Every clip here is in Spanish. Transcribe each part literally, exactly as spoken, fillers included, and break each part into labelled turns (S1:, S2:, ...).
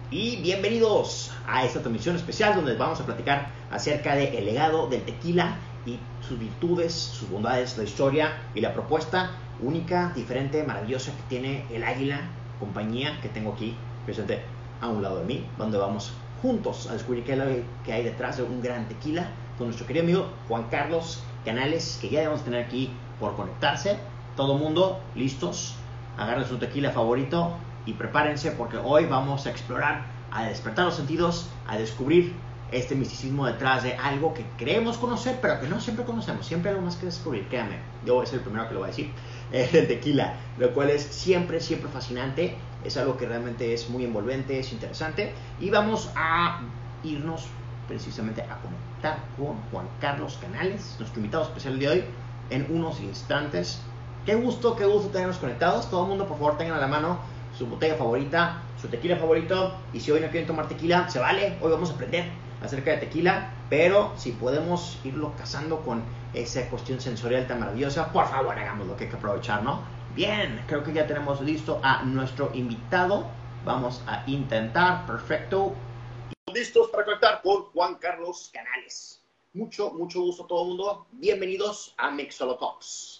S1: Y bienvenidos a esta transmisión especial donde vamos a platicar acerca del legado del tequila y sus virtudes, sus bondades, la historia y la propuesta única, diferente, maravillosa que tiene el Águila, compañía que tengo aquí presente a un lado de mí, donde vamos juntos a descubrir qué es lo que hay detrás de un gran tequila con nuestro querido amigo Juan Carlos Canales, que ya debemos tener aquí por conectarse. Todo mundo listos, agarren su tequila favorito y prepárense porque hoy vamos a explorar, a despertar los sentidos, a descubrir este misticismo detrás de algo que creemos conocer, pero que no siempre conocemos. Siempre hay algo más que descubrir, créanme. Yo voy a ser el primero que lo voy a decir. El tequila, lo cual es siempre, siempre fascinante. Es algo que realmente es muy envolvente, es interesante. Y vamos a irnos precisamente a conectar con Juan Carlos Canales, nuestro invitado especial de hoy, en unos instantes. Qué gusto, qué gusto tenernos conectados. Todo el mundo, por favor, tengan a la mano su botella favorita, su tequila favorito, y si hoy no quieren tomar tequila, se vale, hoy vamos a aprender acerca de tequila, pero si podemos irlo cazando con esa cuestión sensorial tan maravillosa, por favor hagamos lo que hay que aprovechar, ¿no? Bien, creo que ya tenemos listo a nuestro invitado, vamos a intentar, perfecto, listos para conectar con Juan Carlos Canales. Mucho, mucho gusto a todo el mundo, bienvenidos a Mixolo Talks.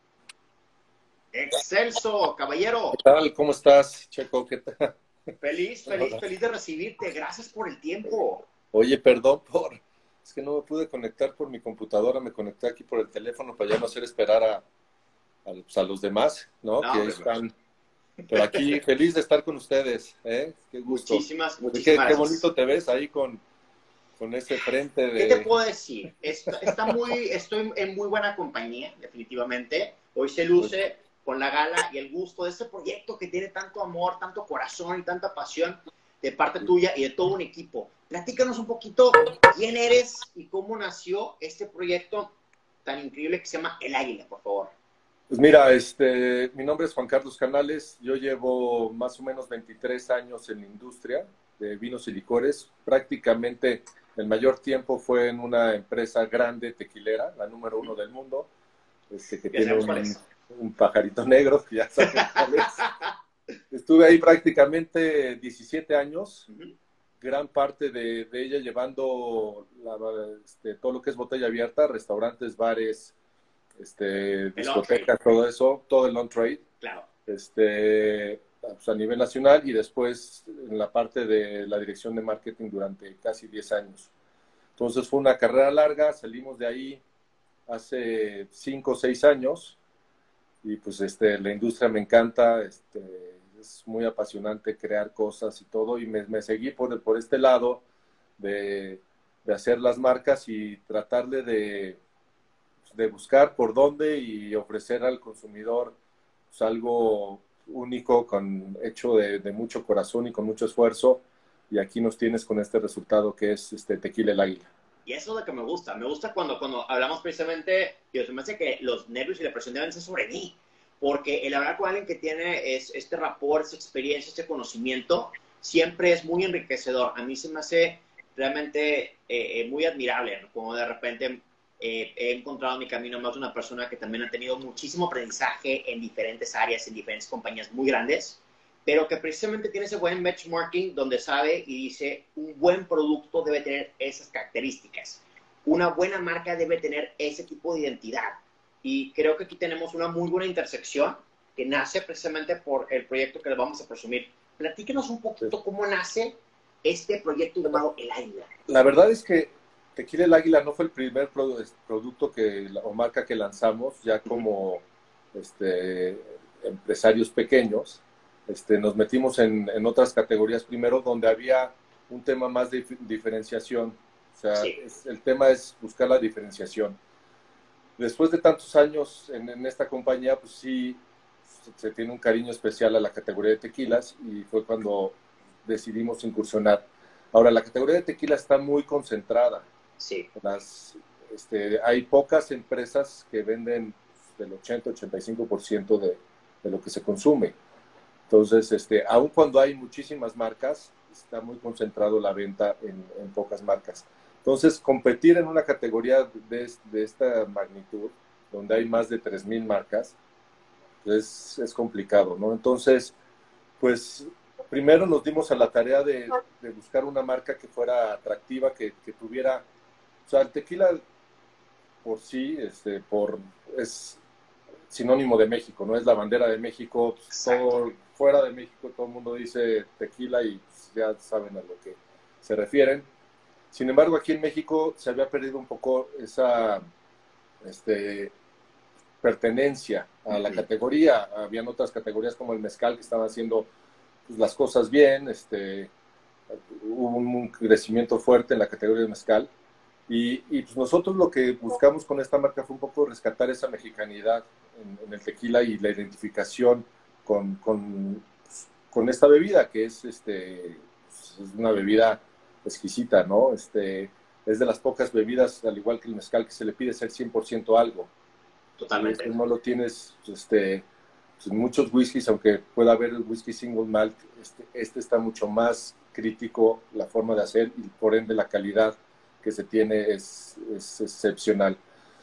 S1: Excelso, caballero.
S2: ¿Qué tal? ¿Cómo estás, Checo? ¿Qué tal?
S1: Feliz, feliz, feliz de recibirte. Gracias por el tiempo.
S2: Oye, perdón por... Es que no me pude conectar por mi computadora, me conecté aquí por el teléfono para ya no hacer esperar a, a, pues, a los demás, ¿no?
S1: No,
S2: que ahí están. Pero aquí feliz de estar con ustedes, ¿eh? Qué gusto.
S1: Muchísimas, muchísimas
S2: qué,
S1: gracias.
S2: Qué bonito te ves ahí con, con ese frente de...
S1: ¿Qué te puedo decir? Está, está muy, estoy en muy buena compañía, definitivamente. Hoy se luce con la gala y el gusto de este proyecto que tiene tanto amor, tanto corazón y tanta pasión de parte tuya y de todo un equipo. Platícanos un poquito quién eres y cómo nació este proyecto tan increíble que se llama El Águila, por favor.
S2: Pues mira, este, mi nombre es Juan Carlos Canales, yo llevo más o menos veintitrés años en la industria de vinos y licores. Prácticamente el mayor tiempo fue en una empresa grande tequilera, la número uno del mundo, este, que tiene un, un pajarito negro, que ya saben cuál es. Estuve ahí prácticamente diecisiete años, uh-huh. gran parte de, de ella llevando la, este, todo lo que es botella abierta, restaurantes, bares, este, discotecas, todo eso, todo el on-trade,
S1: claro.
S2: este, pues a nivel nacional, y después en la parte de la dirección de marketing durante casi diez años. Entonces fue una carrera larga, salimos de ahí hace cinco o seis años, y pues este, la industria me encanta, este, es muy apasionante crear cosas y todo, y me, me seguí por, por este lado de, de hacer las marcas y tratarle de, de buscar por dónde y ofrecer al consumidor pues, algo único, con, hecho de, de mucho corazón y con mucho esfuerzo, y aquí nos tienes con este resultado que es este Tequila El Águila.
S1: Y eso es lo que me gusta. Me gusta cuando, cuando hablamos precisamente, y se me hace que los nervios y la presión deben ser sobre mí. Porque el hablar con alguien que tiene es, este rapport, esa experiencia, este conocimiento, siempre es muy enriquecedor. A mí se me hace realmente eh, muy admirable, ¿no? Como de repente eh, he encontrado en mi camino más de una persona que también ha tenido muchísimo aprendizaje en diferentes áreas, en diferentes compañías muy grandes, pero que precisamente tiene ese buen benchmarking donde sabe y dice, un buen producto debe tener esas características. Una buena marca debe tener ese tipo de identidad. Y creo que aquí tenemos una muy buena intersección que nace precisamente por el proyecto que le vamos a presumir. Platíquenos un poquito cómo nace este proyecto llamado El Águila.
S2: La verdad es que Tequila El Águila no fue el primer producto que, o marca que lanzamos, ya como uh-huh. este, empresarios pequeños. Este, nos metimos en, en otras categorías primero donde había un tema más de diferenciación. O sea,
S1: sí.
S2: es, el tema es buscar la diferenciación. Después de tantos años en, en esta compañía, pues sí, se tiene un cariño especial a la categoría de tequilas, y fue cuando decidimos incursionar. Ahora, la categoría de tequila está muy concentrada.
S1: Sí.
S2: Las, este, hay pocas empresas que venden del ochenta a ochenta y cinco por ciento de, de lo que se consume. Entonces, este, aun cuando hay muchísimas marcas, está muy concentrado la venta en, en pocas marcas. Entonces, competir en una categoría de, de esta magnitud, donde hay más de tres mil marcas, es, es complicado, ¿no? Entonces, pues, primero nos dimos a la tarea de, de buscar una marca que fuera atractiva, que, que tuviera, o sea, el tequila por sí, este, por, es sinónimo de México, ¿no? Es la bandera de México, todo, fuera de México todo el mundo dice tequila y pues, ya saben a lo que se refieren. Sin embargo, aquí en México se había perdido un poco esa este, pertenencia a la categoría. Habían otras categorías como el mezcal que estaban haciendo pues, las cosas bien, este, hubo un crecimiento fuerte en la categoría de mezcal. Y, y pues nosotros lo que buscamos con esta marca fue un poco rescatar esa mexicanidad en, en el tequila y la identificación con, con, con esta bebida, que es, este, es una bebida exquisita, ¿no? Este, es de las pocas bebidas, al igual que el mezcal, que se le pide ser cien por ciento algo.
S1: Totalmente.
S2: Y este no lo tienes este, pues en muchos whiskies, aunque pueda haber el whisky single malt, este, este está mucho más crítico la forma de hacer y por ende la calidad que se tiene es, es excepcional.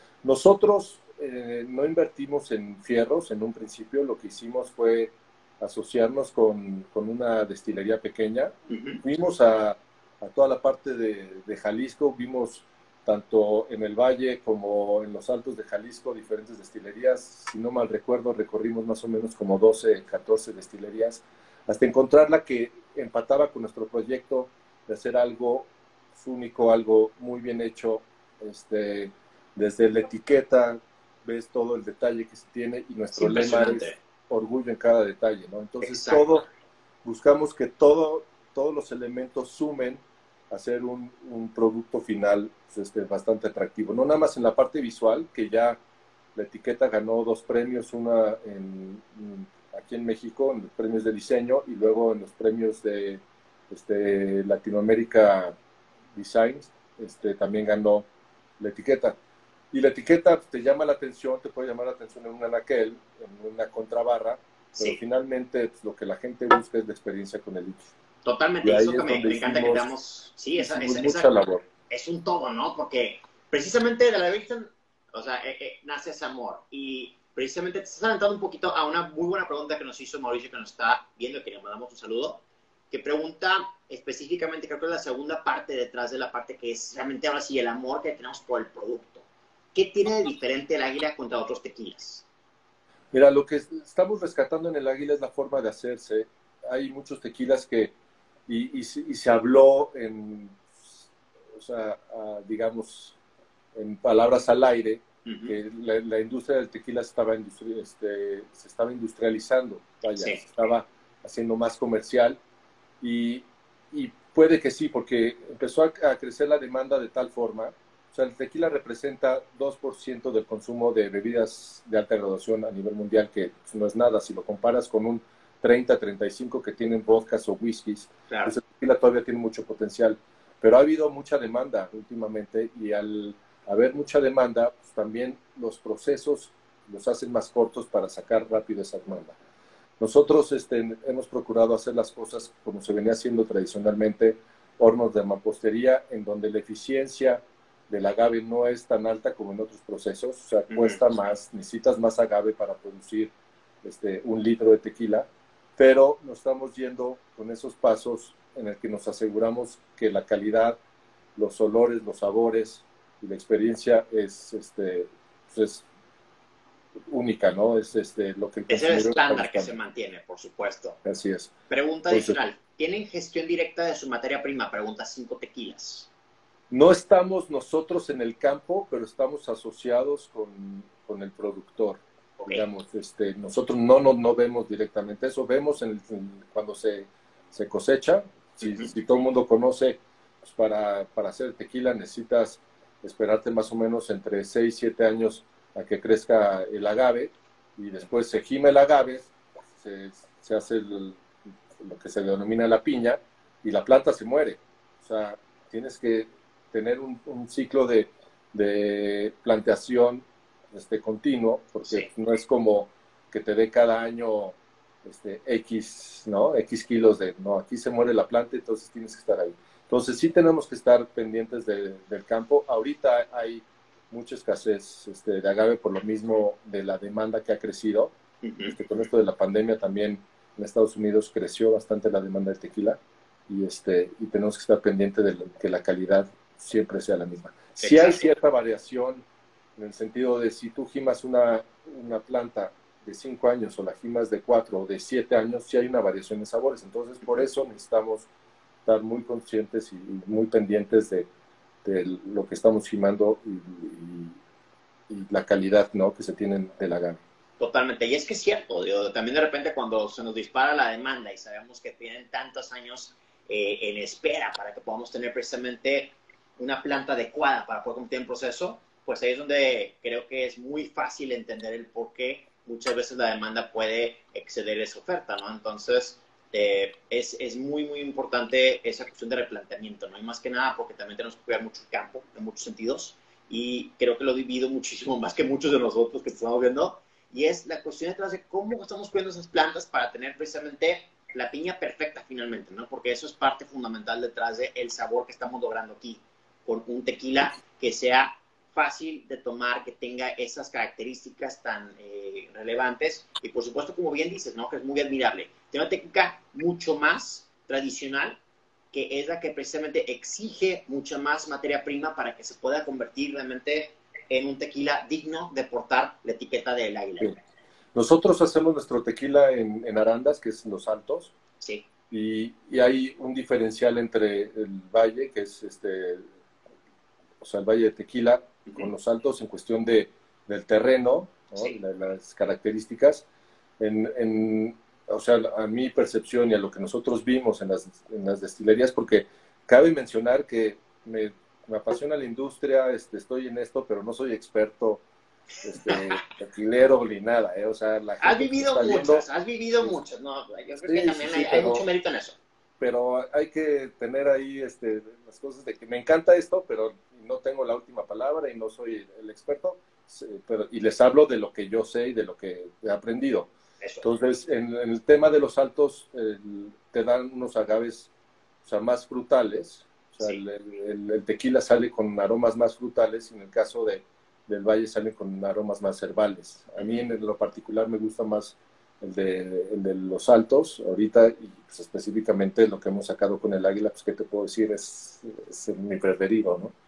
S2: Nosotros eh, no invertimos en fierros en un principio, lo que hicimos fue asociarnos con, con una destilería pequeña. Uh-huh. Fuimos a, a toda la parte de, de Jalisco, vimos tanto en el valle como en los altos de Jalisco diferentes destilerías. Si no mal recuerdo, recorrimos más o menos como doce, catorce destilerías, hasta encontrar la que empataba con nuestro proyecto de hacer algo único, algo muy bien hecho, este, desde la etiqueta ves todo el detalle que se tiene y nuestro lema es orgullo en cada detalle, ¿no? Entonces Exacto. todo, buscamos que todo, todos los elementos sumen a hacer un, un producto final pues, este, bastante atractivo, no nada más en la parte visual, que ya la etiqueta ganó dos premios, una en, aquí en México, en los premios de diseño y luego en los premios de este, Latinoamérica Designs, este, también ganó la etiqueta. Y la etiqueta te llama la atención, te puede llamar la atención en un anaquel, en una contrabarra, sí. Pero finalmente pues, lo que la gente busca es la experiencia con el líquido.
S1: Totalmente, eso que me, me encanta que veamos. Sí, esa, esa,
S2: mucha
S1: esa,
S2: labor.
S1: Es un todo, ¿no? Porque precisamente de la Virgen, o sea, eh, eh, nace ese amor. Y precisamente te estás adelantando un poquito a una muy buena pregunta que nos hizo Mauricio, que nos está viendo, que le mandamos un saludo, que pregunta específicamente, creo que es la segunda parte detrás de la parte que es realmente ahora sí el amor que tenemos por el producto. ¿Qué tiene de diferente el Águila contra otros tequilas?
S2: Mira, lo que estamos rescatando en el Águila es la forma de hacerse. Hay muchos tequilas que, y, y, y se habló en, o sea, uh, digamos, en palabras al aire, uh-huh. que la, la industria del tequila estaba industri este, se estaba industrializando, vaya, sí. se estaba haciendo más comercial. Y, y puede que sí, porque empezó a, a crecer la demanda de tal forma. O sea, el tequila representa dos por ciento del consumo de bebidas de alta graduación a nivel mundial, que pues, no es nada. Si lo comparas con un treinta a treinta y cinco que tienen vodkas o whiskies, claro. pues el tequila todavía tiene mucho potencial. Pero ha habido mucha demanda últimamente y al haber mucha demanda, pues también los procesos los hacen más cortos para sacar rápido esa demanda. Nosotros este, hemos procurado hacer las cosas como se venía haciendo tradicionalmente, hornos de mampostería, en donde la eficiencia del agave no es tan alta como en otros procesos, o sea, cuesta más, necesitas más agave para producir este, un litro de tequila, pero nos estamos yendo con esos pasos en el que nos aseguramos que la calidad, los olores, los sabores y la experiencia es, este, pues es única, ¿no? Es este, lo que el
S1: es el estándar que se mantiene, por supuesto.
S2: Así es.
S1: Pregunta Entonces, adicional. ¿Tienen gestión directa de su materia prima? Pregunta cinco tequilas.
S2: No estamos nosotros en el campo, pero estamos asociados con, con el productor. Okay. Digamos, este, nosotros no, no, no vemos directamente eso, vemos en el, en, cuando se, se cosecha. Si, uh-huh. si todo el mundo conoce, pues para, para hacer tequila necesitas esperarte más o menos entre seis y siete años a que crezca el agave y después se gime el agave, se, se hace el, lo que se denomina la piña y la planta se muere. O sea, tienes que tener un, un ciclo de, de plantación este, continuo, porque sí. no es como que te dé cada año este, X, ¿no? X kilos de, no, aquí se muere la planta, entonces tienes que estar ahí. Entonces sí tenemos que estar pendientes de, del campo. Ahorita hay mucha escasez este, de agave por lo mismo de la demanda que ha crecido. Uh-huh. Este, con esto de la pandemia también en Estados Unidos creció bastante la demanda del tequila y, este, y tenemos que estar pendientes de que la calidad siempre sea la misma. Si sí hay cierta variación en el sentido de si tú gimas una, una planta de cinco años o la gimas de cuatro o de siete años, sí hay una variación de sabores. Entonces, por eso necesitamos estar muy conscientes y, y muy pendientes de, de lo que estamos gimando y, y, y la calidad, ¿no?, que se tiene del agave.
S1: Totalmente, y es que es cierto, digo, también de repente cuando se nos dispara la demanda y sabemos que tienen tantos años eh, en espera para que podamos tener precisamente una planta adecuada para poder cumplir el proceso, pues ahí es donde creo que es muy fácil entender el por qué muchas veces la demanda puede exceder esa oferta, ¿no? Entonces, eh, es, es muy, muy importante esa cuestión de replanteamiento, ¿no? Y más que nada porque también tenemos que cuidar mucho el campo, en muchos sentidos, y creo que lo divido muchísimo más que muchos de nosotros que estamos viendo, y es la cuestión detrás de cómo estamos cuidando esas plantas para tener precisamente la piña perfecta finalmente, ¿no? Porque eso es parte fundamental detrás del sabor que estamos logrando aquí, con un tequila que sea fácil de tomar, que tenga esas características tan eh, relevantes, y por supuesto, como bien dices, ¿no?, que es muy admirable. Tiene una técnica mucho más tradicional, que es la que precisamente exige mucha más materia prima para que se pueda convertir realmente en un tequila digno de portar la etiqueta del águila.
S2: Sí. Nosotros hacemos nuestro tequila en, en Arandas, que es en Los Altos.
S1: Sí.
S2: Y, y hay un diferencial entre el valle, que es este, o sea, el valle de Tequila, uh-huh, con Los Altos en cuestión de, del terreno, ¿no?, sí, de las características. En, en, o sea, a mi percepción y a lo que nosotros vimos en las, en las destilerías, porque cabe mencionar que me, me apasiona la industria, este, estoy en esto, pero no soy experto este, tequilero ni nada, ¿eh? O sea, la gente
S1: has vivido muchas, viendo, has vivido
S2: es,
S1: muchas, ¿no? Yo creo
S2: sí,
S1: que también
S2: sí,
S1: hay,
S2: sí,
S1: hay
S2: pero,
S1: mucho mérito en eso.
S2: Pero hay que tener ahí este, las cosas de que me encanta esto, pero no tengo la última palabra y no soy el experto, pero, y les hablo de lo que yo sé y de lo que he aprendido. Eso. Entonces, en, en el tema de los altos, el, te dan unos agaves, o sea, más frutales. O sea, sí, el, el, el tequila sale con aromas más frutales y en el caso de, del valle salen con aromas más herbales. A mí en lo particular me gusta más el de, el de los altos ahorita y pues, específicamente lo que hemos sacado con el águila, pues qué te puedo decir, es, es mi preferido, ¿no?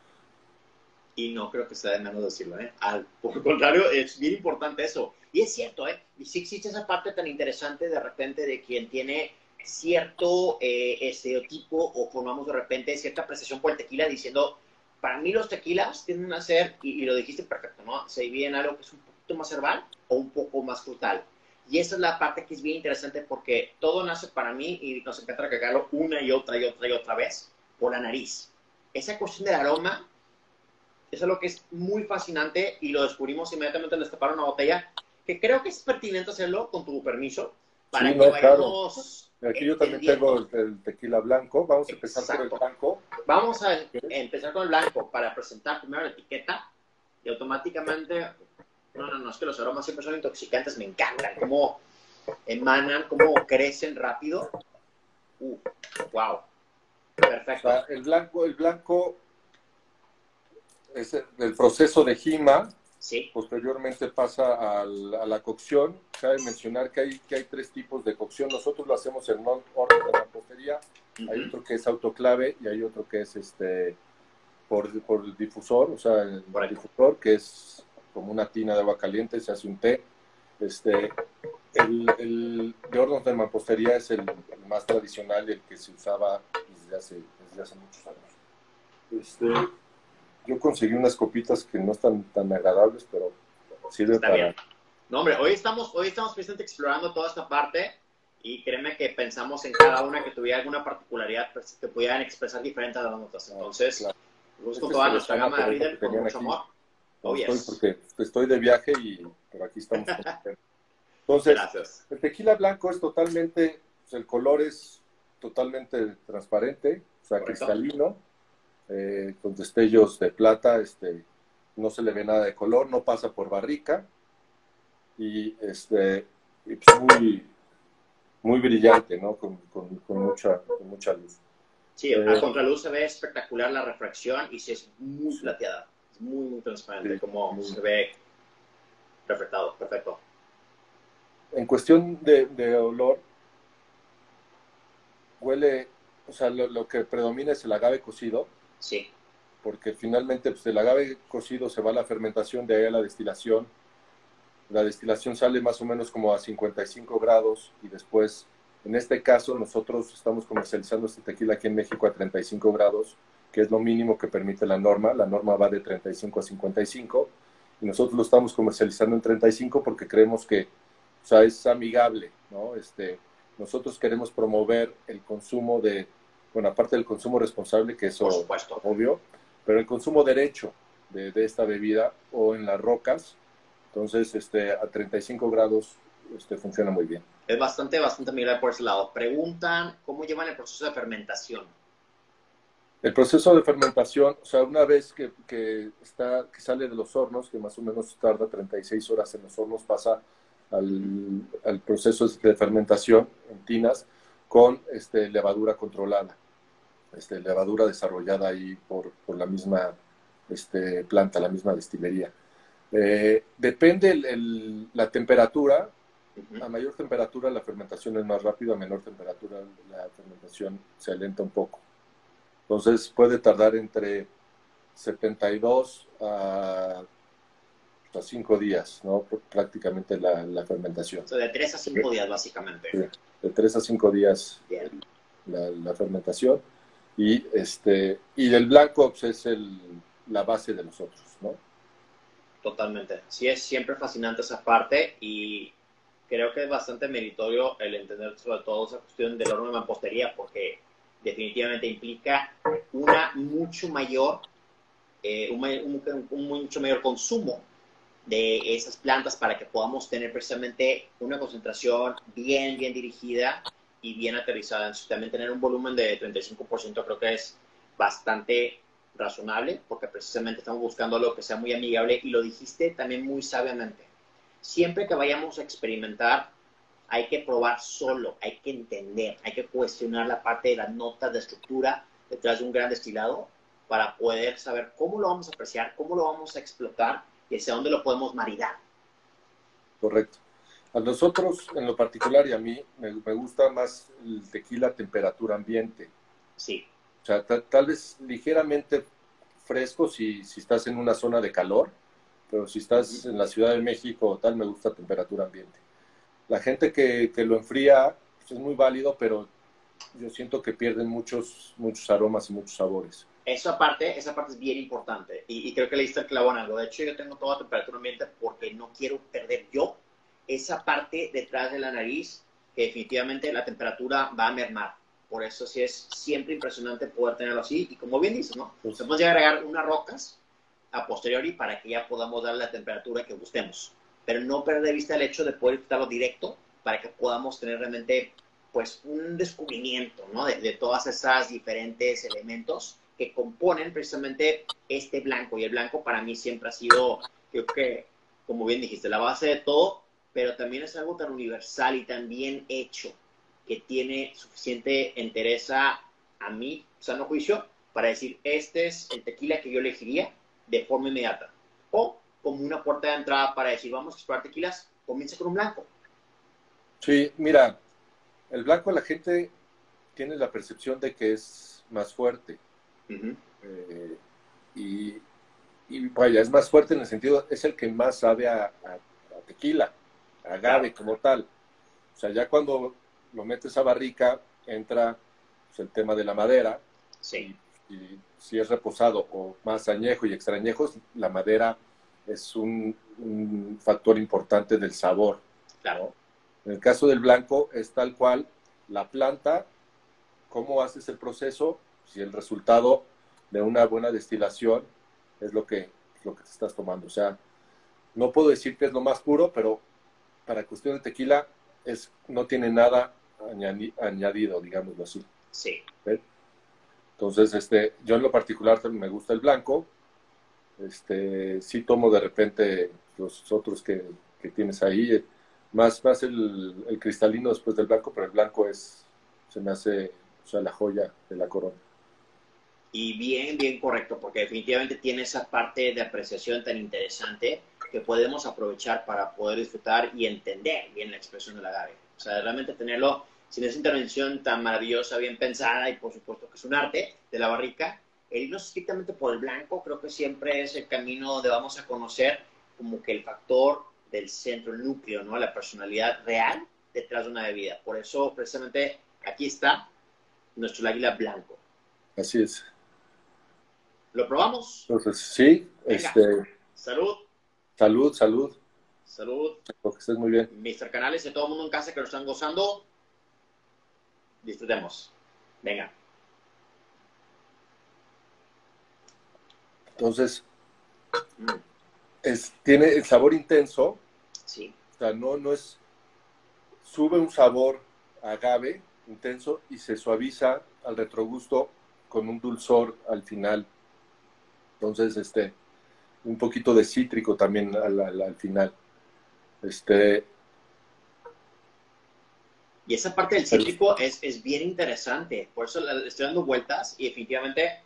S1: Y no creo que sea de menos decirlo, ¿eh? Al, por el contrario, es bien importante eso. Y es cierto, ¿eh? Y sí existe esa parte tan interesante de repente de quien tiene cierto eh, estereotipo o formamos de repente cierta apreciación por el tequila diciendo, para mí los tequilas tienden a ser, y, y lo dijiste perfecto, ¿no? Se dividen algo que es un poquito más herbal o un poco más frutal. Y esa es la parte que es bien interesante porque todo nace para mí, y nos encanta recalcarlo una y otra y otra y otra vez, por la nariz. Esa cuestión del aroma es algo que es muy fascinante y lo descubrimos inmediatamente al destapar una botella, que creo que es pertinente hacerlo con tu permiso, para
S2: sí,
S1: que
S2: no,
S1: vayamos
S2: claro. Aquí yo también tengo el, el tequila blanco, vamos a empezar Exacto. por el blanco.
S1: Vamos a empezar con el blanco para presentar primero la etiqueta y automáticamente, no, no, no, es que los aromas siempre son intoxicantes, me encantan, cómo emanan, cómo crecen rápido. Uh, wow, perfecto.
S2: O sea, el blanco, el blanco es el proceso de jima,
S1: sí,
S2: posteriormente pasa al, a la cocción. Cabe mencionar que hay, que hay tres tipos de cocción. Nosotros lo hacemos en orden de mampostería. Uh-huh. Hay otro que es autoclave y hay otro que es este por, por el difusor, o sea, el Correcto. difusor, que es como una tina de agua caliente, se hace un té. Este, el, el de hornos de mampostería es el, el más tradicional y el que se usaba desde hace, desde hace muchos años. Este, yo conseguí unas copitas que no están tan agradables, pero sirven
S1: Está
S2: para...
S1: Bien. No, hombre, hoy estamos, hoy estamos precisamente explorando toda esta parte y créeme que pensamos en cada una que tuviera alguna particularidad que pudieran expresar diferente a las otras. Entonces, claro. Pues con toda nuestra gama de Riedel, con mucho aquí. amor.
S2: Oh, yes. Estoy porque estoy de viaje y por aquí estamos. Entonces, Gracias. El tequila blanco es totalmente, pues el color es totalmente transparente, o sea, Correcto. cristalino, eh, con destellos de plata, este, no se le ve nada de color, no pasa por barrica y, este, y pues muy, muy brillante, ¿no? Con, con, con, mucha, con mucha luz.
S1: Sí, eh, a contraluz se ve espectacular la refracción y sí es muy sí. plateada, es muy, muy transparente, sí, como muy... se ve reflectado, perfecto.
S2: En cuestión de, de olor, huele, o sea, lo, lo que predomina es el agave cocido.
S1: Sí.
S2: Porque finalmente pues, el agave cocido se va a la fermentación, de ahí a la destilación. La destilación sale más o menos como a cincuenta y cinco grados y después, en este caso, nosotros estamos comercializando este tequila aquí en México a treinta y cinco grados, que es lo mínimo que permite la norma. La norma va de treinta y cinco a cincuenta y cinco y nosotros lo estamos comercializando en treinta y cinco porque creemos que, o sea, es amigable, ¿no? Este, nosotros queremos promover el consumo de, bueno, aparte del consumo responsable, que eso
S1: Por supuesto.
S2: obvio, pero el consumo derecho de, de esta bebida o en las rocas. Entonces, este, a treinta y cinco grados este, funciona muy bien.
S1: Es bastante, bastante amigable por ese lado. Preguntan, ¿cómo llevan el proceso de fermentación?
S2: El proceso de fermentación, o sea, una vez que, que, está, que sale de los hornos, que más o menos tarda treinta y seis horas en los hornos, pasa al, al proceso de fermentación en tinas con este, levadura controlada, este, levadura desarrollada ahí por, por la misma este, planta, la misma destilería. Eh, depende el, el, la temperatura. A mayor temperatura la fermentación es más rápida, a menor temperatura la fermentación se alenta un poco. Entonces puede tardar entre setenta y dos a, a cinco días, ¿no? Prácticamente la, la fermentación.
S1: O sea, de tres a cinco días básicamente.
S2: Sí, de tres a cinco días la, la fermentación. Y, este, y el blanco pues, es el, la base de los otros, ¿no?
S1: Totalmente. Sí, es siempre fascinante esa parte y creo que es bastante meritorio el entender sobre todo esa cuestión del horno de mampostería porque definitivamente implica una mucho mayor, eh, un, un, un mucho mayor consumo de esas plantas para que podamos tener precisamente una concentración bien, bien dirigida y bien aterrizada. Entonces, también tener un volumen de treinta y cinco por ciento creo que es bastante razonable porque precisamente estamos buscando algo que sea muy amigable y lo dijiste también muy sabiamente. Siempre que vayamos a experimentar hay que probar solo, hay que entender, hay que cuestionar la parte de las notas de estructura detrás de un gran destilado para poder saber cómo lo vamos a apreciar, cómo lo vamos a explotar y hacia dónde lo podemos maridar.
S2: Correcto. A nosotros, en lo particular, y a mí, me, me gusta más el tequila a temperatura ambiente.
S1: Sí.
S2: O sea, tal vez ligeramente fresco si, si estás en una zona de calor, pero si estás uh-huh. en la Ciudad de México o tal, me gusta a temperatura ambiente. La gente que, que lo enfría pues es muy válido, pero yo siento que pierden muchos, muchos aromas y muchos sabores.
S1: Eso aparte, esa parte es bien importante y, y creo que le diste el clavo en algo. De hecho, yo tengo toda temperatura ambiente porque no quiero perder yo esa parte detrás de la nariz que definitivamente la temperatura va a mermar. Por eso sí es siempre impresionante poder tenerlo así y como bien dices, ¿no? Pues, podemos llegar a agregar unas rocas a posteriori para que ya podamos darle la temperatura que gustemos. Pero no perder de vista el hecho de poder quitarlo directo para que podamos tener realmente pues un descubrimiento, ¿no? de, de todas esas diferentes elementos que componen precisamente este blanco. Y el blanco para mí siempre ha sido, creo que, como bien dijiste, la base de todo, pero también es algo tan universal y tan bien hecho que tiene suficiente entereza a mí, sano juicio, para decir, este es el tequila que yo elegiría de forma inmediata. O como una puerta de entrada para decir, vamos a explorar tequilas, comienza con un blanco.
S2: Sí, mira, el blanco la gente tiene la percepción de que es más fuerte. Uh-huh. eh, y, y vaya, es más fuerte en el sentido, es el que más sabe a, a, a tequila, a agave claro. como tal. O sea, ya cuando lo metes a barrica, entra pues, el tema de la madera.
S1: Sí.
S2: Y, y si es reposado o más añejo y extrañejos, la madera es un, un factor importante del sabor.
S1: Claro.
S2: En el caso del blanco es tal cual la planta, cómo haces el proceso, si el resultado de una buena destilación es lo que, lo que te estás tomando. O sea, no puedo decir que es lo más puro, pero para cuestión de tequila es, no tiene nada añadi, añadido, digámoslo así.
S1: Sí.
S2: ¿Ven? Entonces, este, yo en lo particular me gusta el blanco. Este, sí tomo de repente los otros que, que tienes ahí, más, más el, el cristalino después del blanco, pero el blanco es, se me hace, o sea, la joya de la corona.
S1: Y bien, bien correcto, porque definitivamente tiene esa parte de apreciación tan interesante que podemos aprovechar para poder disfrutar y entender bien la expresión del agave. O sea, realmente tenerlo sin esa intervención tan maravillosa, bien pensada, y por supuesto que es un arte de la barrica, el irnos estrictamente por el blanco creo que siempre es el camino donde vamos a conocer como que el factor del centro, el núcleo, ¿no? La personalidad real detrás de una bebida. Por eso, precisamente, aquí está nuestro águila blanco.
S2: Así es.
S1: ¿Lo probamos?
S2: Entonces, sí,
S1: Venga.
S2: este,
S1: Salud.
S2: salud, salud.
S1: Salud.
S2: Espero que estés muy bien.
S1: mister Canales y a todo el mundo en casa que lo están gozando. Disfrutemos. Venga.
S2: Entonces,
S1: Mm.
S2: es, tiene el sabor intenso.
S1: Sí.
S2: O sea, no, no es... Sube un sabor agave intenso y se suaviza al retrogusto con un dulzor al final. Entonces, este, un poquito de cítrico también al, al, al final. Este,
S1: Y esa parte del cítrico es, es bien interesante. Por eso le estoy dando vueltas y definitivamente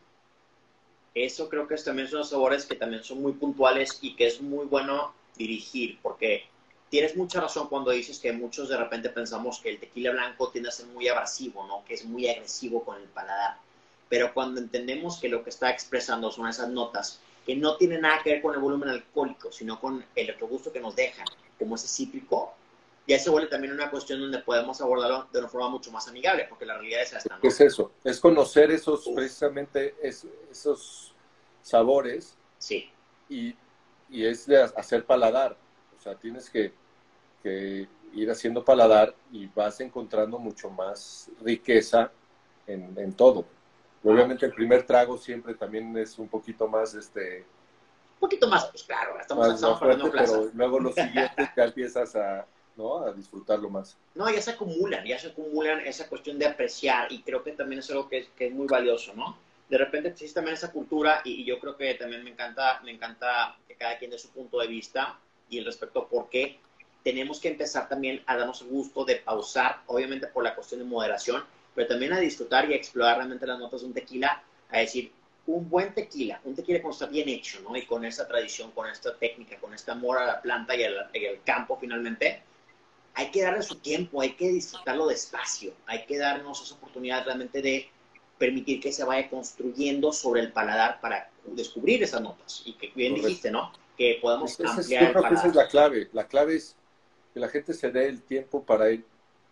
S1: eso creo que también son los sabores que también son muy puntuales y que es muy bueno dirigir, porque tienes mucha razón cuando dices que muchos de repente pensamos que el tequila blanco tiende a ser muy abrasivo, ¿no? Que es muy agresivo con el paladar. Pero cuando entendemos que lo que está expresando son esas notas que no tienen nada que ver con el volumen alcohólico, sino con el retrogusto que nos dejan, como ese cítrico, ya se vuelve también una cuestión donde podemos abordarlo de una forma mucho más amigable, porque la realidad es esta, ¿no?
S2: ¿Qué es eso? Es conocer esos,
S1: Uf.
S2: precisamente es, esos sabores.
S1: Sí.
S2: Y, y es de hacer paladar. O sea, tienes que, que ir haciendo paladar y vas encontrando mucho más riqueza en, en todo. Y obviamente el primer trago siempre también es un poquito más, este,
S1: Un poquito más, pues claro, estamos,
S2: más,
S1: estamos
S2: más fuerte,
S1: perdiendo plaza.
S2: pero luego los siguientes ya empiezas a, ¿no? a disfrutarlo más.
S1: No, ya se acumulan, ya se acumulan esa cuestión de apreciar y creo que también es algo que es, que es muy valioso, ¿no? De repente existe también esa cultura y, y yo creo que también me encanta, me encanta que cada quien dé su punto de vista y el respecto a por qué tenemos que empezar también a darnos el gusto de pausar, obviamente por la cuestión de moderación, pero también a disfrutar y a explorar realmente las notas de un tequila, a decir, un buen tequila, un tequila cuando está bien hecho, ¿no? Y con esa tradición, con esta técnica, con este amor a la planta y al, y al campo finalmente, hay que darle su tiempo, hay que disfrutarlo despacio, hay que darnos esa oportunidad realmente de permitir que se vaya construyendo sobre el paladar para descubrir esas notas. Y que bien
S2: Correcto.
S1: dijiste, ¿no? Que podemos
S2: Es, es,
S1: ampliar
S2: yo
S1: el
S2: creo que esa
S1: paladar.
S2: es la clave. La clave es que la gente se dé el tiempo para ir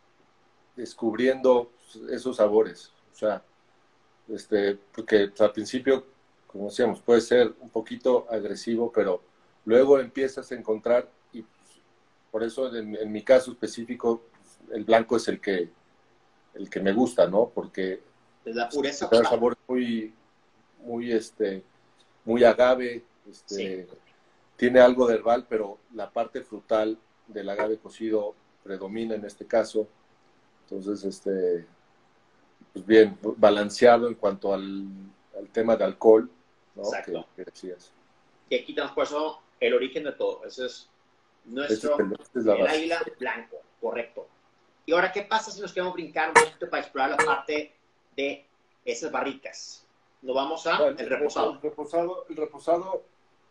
S2: descubriendo esos sabores. O sea, este, porque pues, al principio, como decíamos, puede ser un poquito agresivo, pero luego empiezas a encontrar, y pues, por eso en, en mi caso específico, pues, el blanco es el que, el que me gusta, ¿no? Porque
S1: Es la pureza
S2: da
S1: total.
S2: sabor muy, muy, este, muy agave, este,
S1: Sí.
S2: tiene algo de herbal, pero la parte frutal del agave cocido predomina en este caso. Entonces, este, pues bien, balanceado en cuanto al, al tema de alcohol, ¿no?
S1: Exacto.
S2: Que, que decías.
S1: Y aquí tenemos por eso el origen de todo. Ese es nuestro,
S2: Esa es, esa es la
S1: el
S2: base.
S1: águila blanco, correcto. Y ahora, ¿qué pasa si nos queremos brincar un poquito para explorar la parte de esas barricas? Nos vamos a
S2: Bueno,
S1: el reposado.
S2: El reposado, el reposado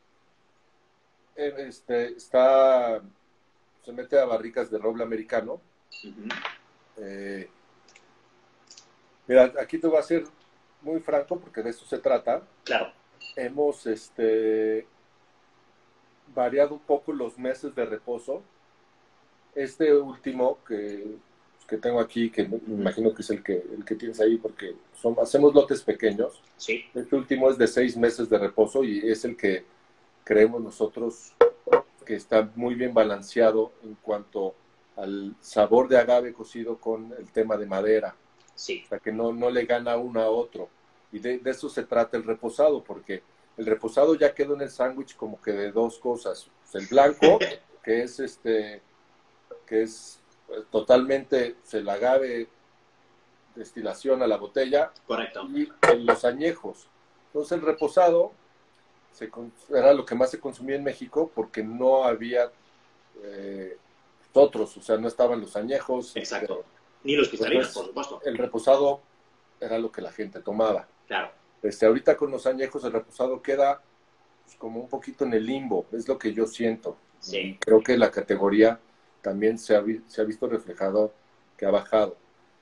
S2: eh, este, está, se mete a barricas de roble americano.
S1: Uh-huh.
S2: Eh, mira, aquí te voy a ser muy franco porque de eso se trata.
S1: Claro.
S2: Hemos este, variado un poco los meses de reposo. Este último que, que tengo aquí, que me imagino que es el que, el que tienes ahí, porque son, hacemos lotes pequeños.
S1: Sí.
S2: Este último es de seis meses de reposo y es el que creemos nosotros que está muy bien balanceado en cuanto al sabor de agave cocido con el tema de madera.
S1: Sí.
S2: O sea, que no, no le gana uno a otro. Y de, de eso se trata el reposado, porque el reposado ya quedó en el sándwich como que de dos cosas. El blanco, que es este que es totalmente el agave destilación a la botella.
S1: Correcto.
S2: Y los añejos. Entonces el reposado se, era lo que más se consumía en México porque no había eh, otros, o sea, no estaban los añejos.
S1: Exacto.
S2: Este,
S1: Ni los cristalinos,
S2: pues,
S1: por supuesto.
S2: El reposado era lo que la gente tomaba.
S1: Claro.
S2: Este, ahorita con los añejos el reposado queda pues, como un poquito en el limbo, es lo que yo siento.
S1: Sí.
S2: Y creo que la categoría también se ha, se ha visto reflejado que ha bajado.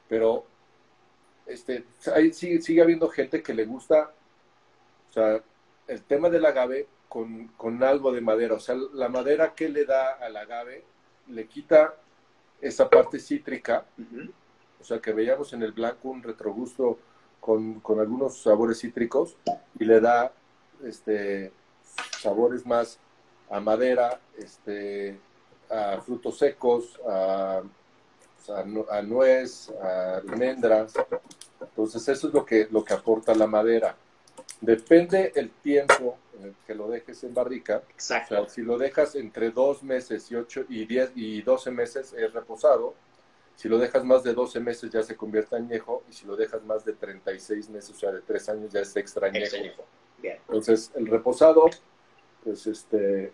S2: pero este, hay, sigue, sigue habiendo gente que le gusta, o sea, el tema del agave con, con algo de madera. O sea, la madera que le da al agave le quita esa parte cítrica. Uh-huh. O sea, que veíamos en el blanco un retrogusto con, con algunos sabores cítricos y le da este, sabores más a madera, este, a frutos secos, a, a, a nuez, a almendras. Entonces eso es lo que, lo que aporta la madera. Depende el tiempo en el que lo dejes en barrica.
S1: Exacto.
S2: O sea, si lo dejas entre dos meses y ocho y diez y doce meses es reposado. Si lo dejas más de doce meses ya se convierte en añejo, y si lo dejas más de treinta y seis meses, o sea, de tres años, ya es extra añejo.
S1: añejo. Bien.
S2: Entonces, el reposado, pues este,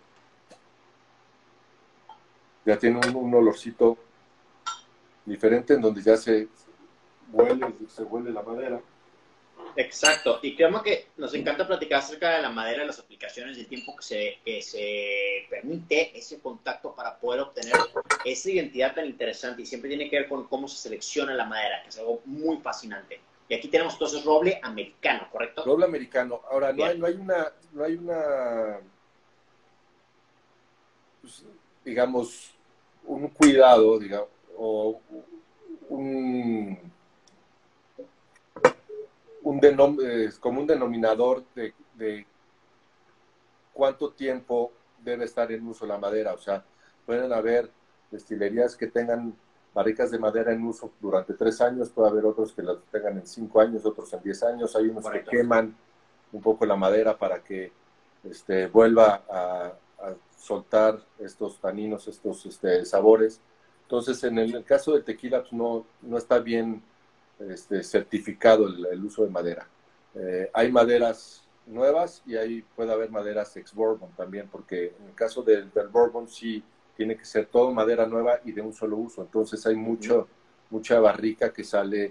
S2: ya tiene un, un olorcito diferente en donde ya se huele, se huele la madera.
S1: Exacto, y creo que nos encanta platicar acerca de la madera, las aplicaciones y el tiempo que se, que se permite ese contacto para poder obtener esa identidad tan interesante, y siempre tiene que ver con cómo se selecciona la madera, que es algo muy fascinante. Y aquí tenemos entonces roble americano, ¿correcto?
S2: Roble americano. Ahora, no hay, no hay una, no hay una pues, digamos, un cuidado, digamos, o un... Un denom eh, como un denominador de, de cuánto tiempo debe estar en uso la madera. O sea, pueden haber destilerías que tengan barricas de madera en uso durante tres años, puede haber otros que las tengan en cinco años, otros en diez años. Hay unos Correcto. Que queman un poco la madera para que este, vuelva a, a soltar estos taninos, estos este, sabores. Entonces, en el, el caso del tequila, pues no, no está bien Este, certificado el, el uso de madera. Eh, hay maderas nuevas y ahí puede haber maderas ex-bourbon también, porque en el caso del, del bourbon sí tiene que ser todo madera nueva y de un solo uso. Entonces hay mucho, uh-huh. mucha barrica que sale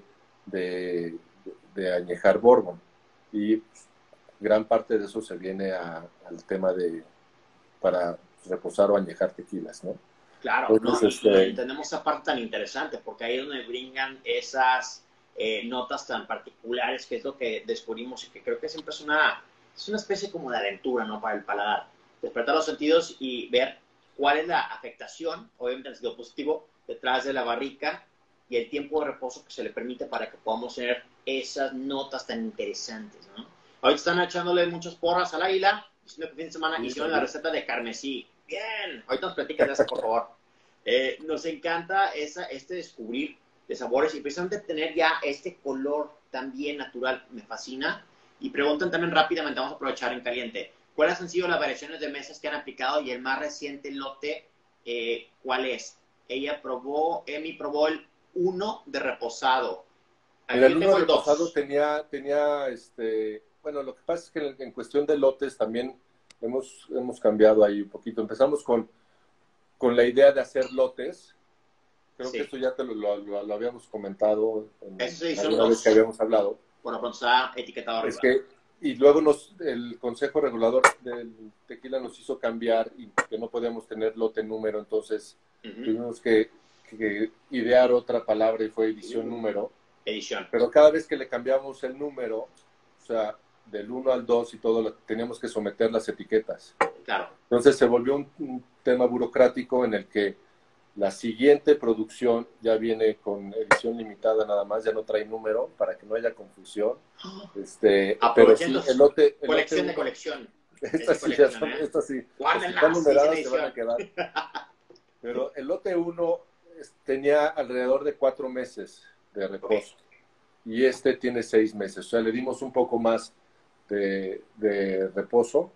S2: de, de, de añejar bourbon, y pues, gran parte de eso se viene a, al tema de para reposar o añejar tequilas, ¿no?
S1: Claro, Entonces, no, este... entendemos esa parte tan interesante, porque ahí es donde brincan esas Eh, notas tan particulares, que es lo que descubrimos, y que creo que siempre es una, es una especie como de aventura, ¿no? Para el paladar. Despertar los sentidos y ver cuál es la afectación, obviamente en el sentido positivo, detrás de la barrica, y el tiempo de reposo que se le permite para que podamos tener esas notas tan interesantes, ¿no? Ahorita están echándole muchas porras al águila, diciendo que fin de semana sí, hicieron sí. la receta de carmesí. Bien, ahorita nos platicas de eso, por favor. Eh, nos encanta esa, este descubrir de sabores, y precisamente tener ya este color también natural me fascina. Y preguntan también rápidamente, vamos a aprovechar en caliente, ¿cuáles han sido las variaciones de mesas que han aplicado, y el más reciente lote, eh, cuál es? Ella probó, Emi probó el uno de reposado.
S2: Mira, el uno de reposado tenía, tenía este, bueno, lo que pasa es que en, en cuestión de lotes también hemos, hemos cambiado ahí un poquito. Empezamos con, con la idea de hacer lotes. Creo sí. que esto ya te lo, lo, lo habíamos comentado en alguna vez que habíamos hablado.
S1: Por lo pronto está etiquetado arriba.
S2: Es que, y luego nos, el Consejo Regulador del Tequila nos hizo cambiar, y que no podíamos tener lote número, entonces uh-huh. tuvimos que, que idear otra palabra, y fue edición uh-huh. número.
S1: Edición.
S2: Pero cada vez que le cambiamos el número, o sea, del uno al dos y todo, lo, teníamos que someter las etiquetas.
S1: Claro.
S2: Entonces se volvió un, un tema burocrático en el que la siguiente producción ya viene con edición limitada nada más, ya no trae número para que no haya confusión. Este, pero sí, el lote... El
S1: colección
S2: lote
S1: de colección.
S2: Estas sí, ya son, ¿eh? Estas sí.
S1: Guárdenlas,
S2: están numeradas,
S1: sí,
S2: se van a quedar. Pero el lote uno tenía alrededor de cuatro meses de reposo. Okay. Y este tiene seis meses. O sea, le dimos un poco más de, de reposo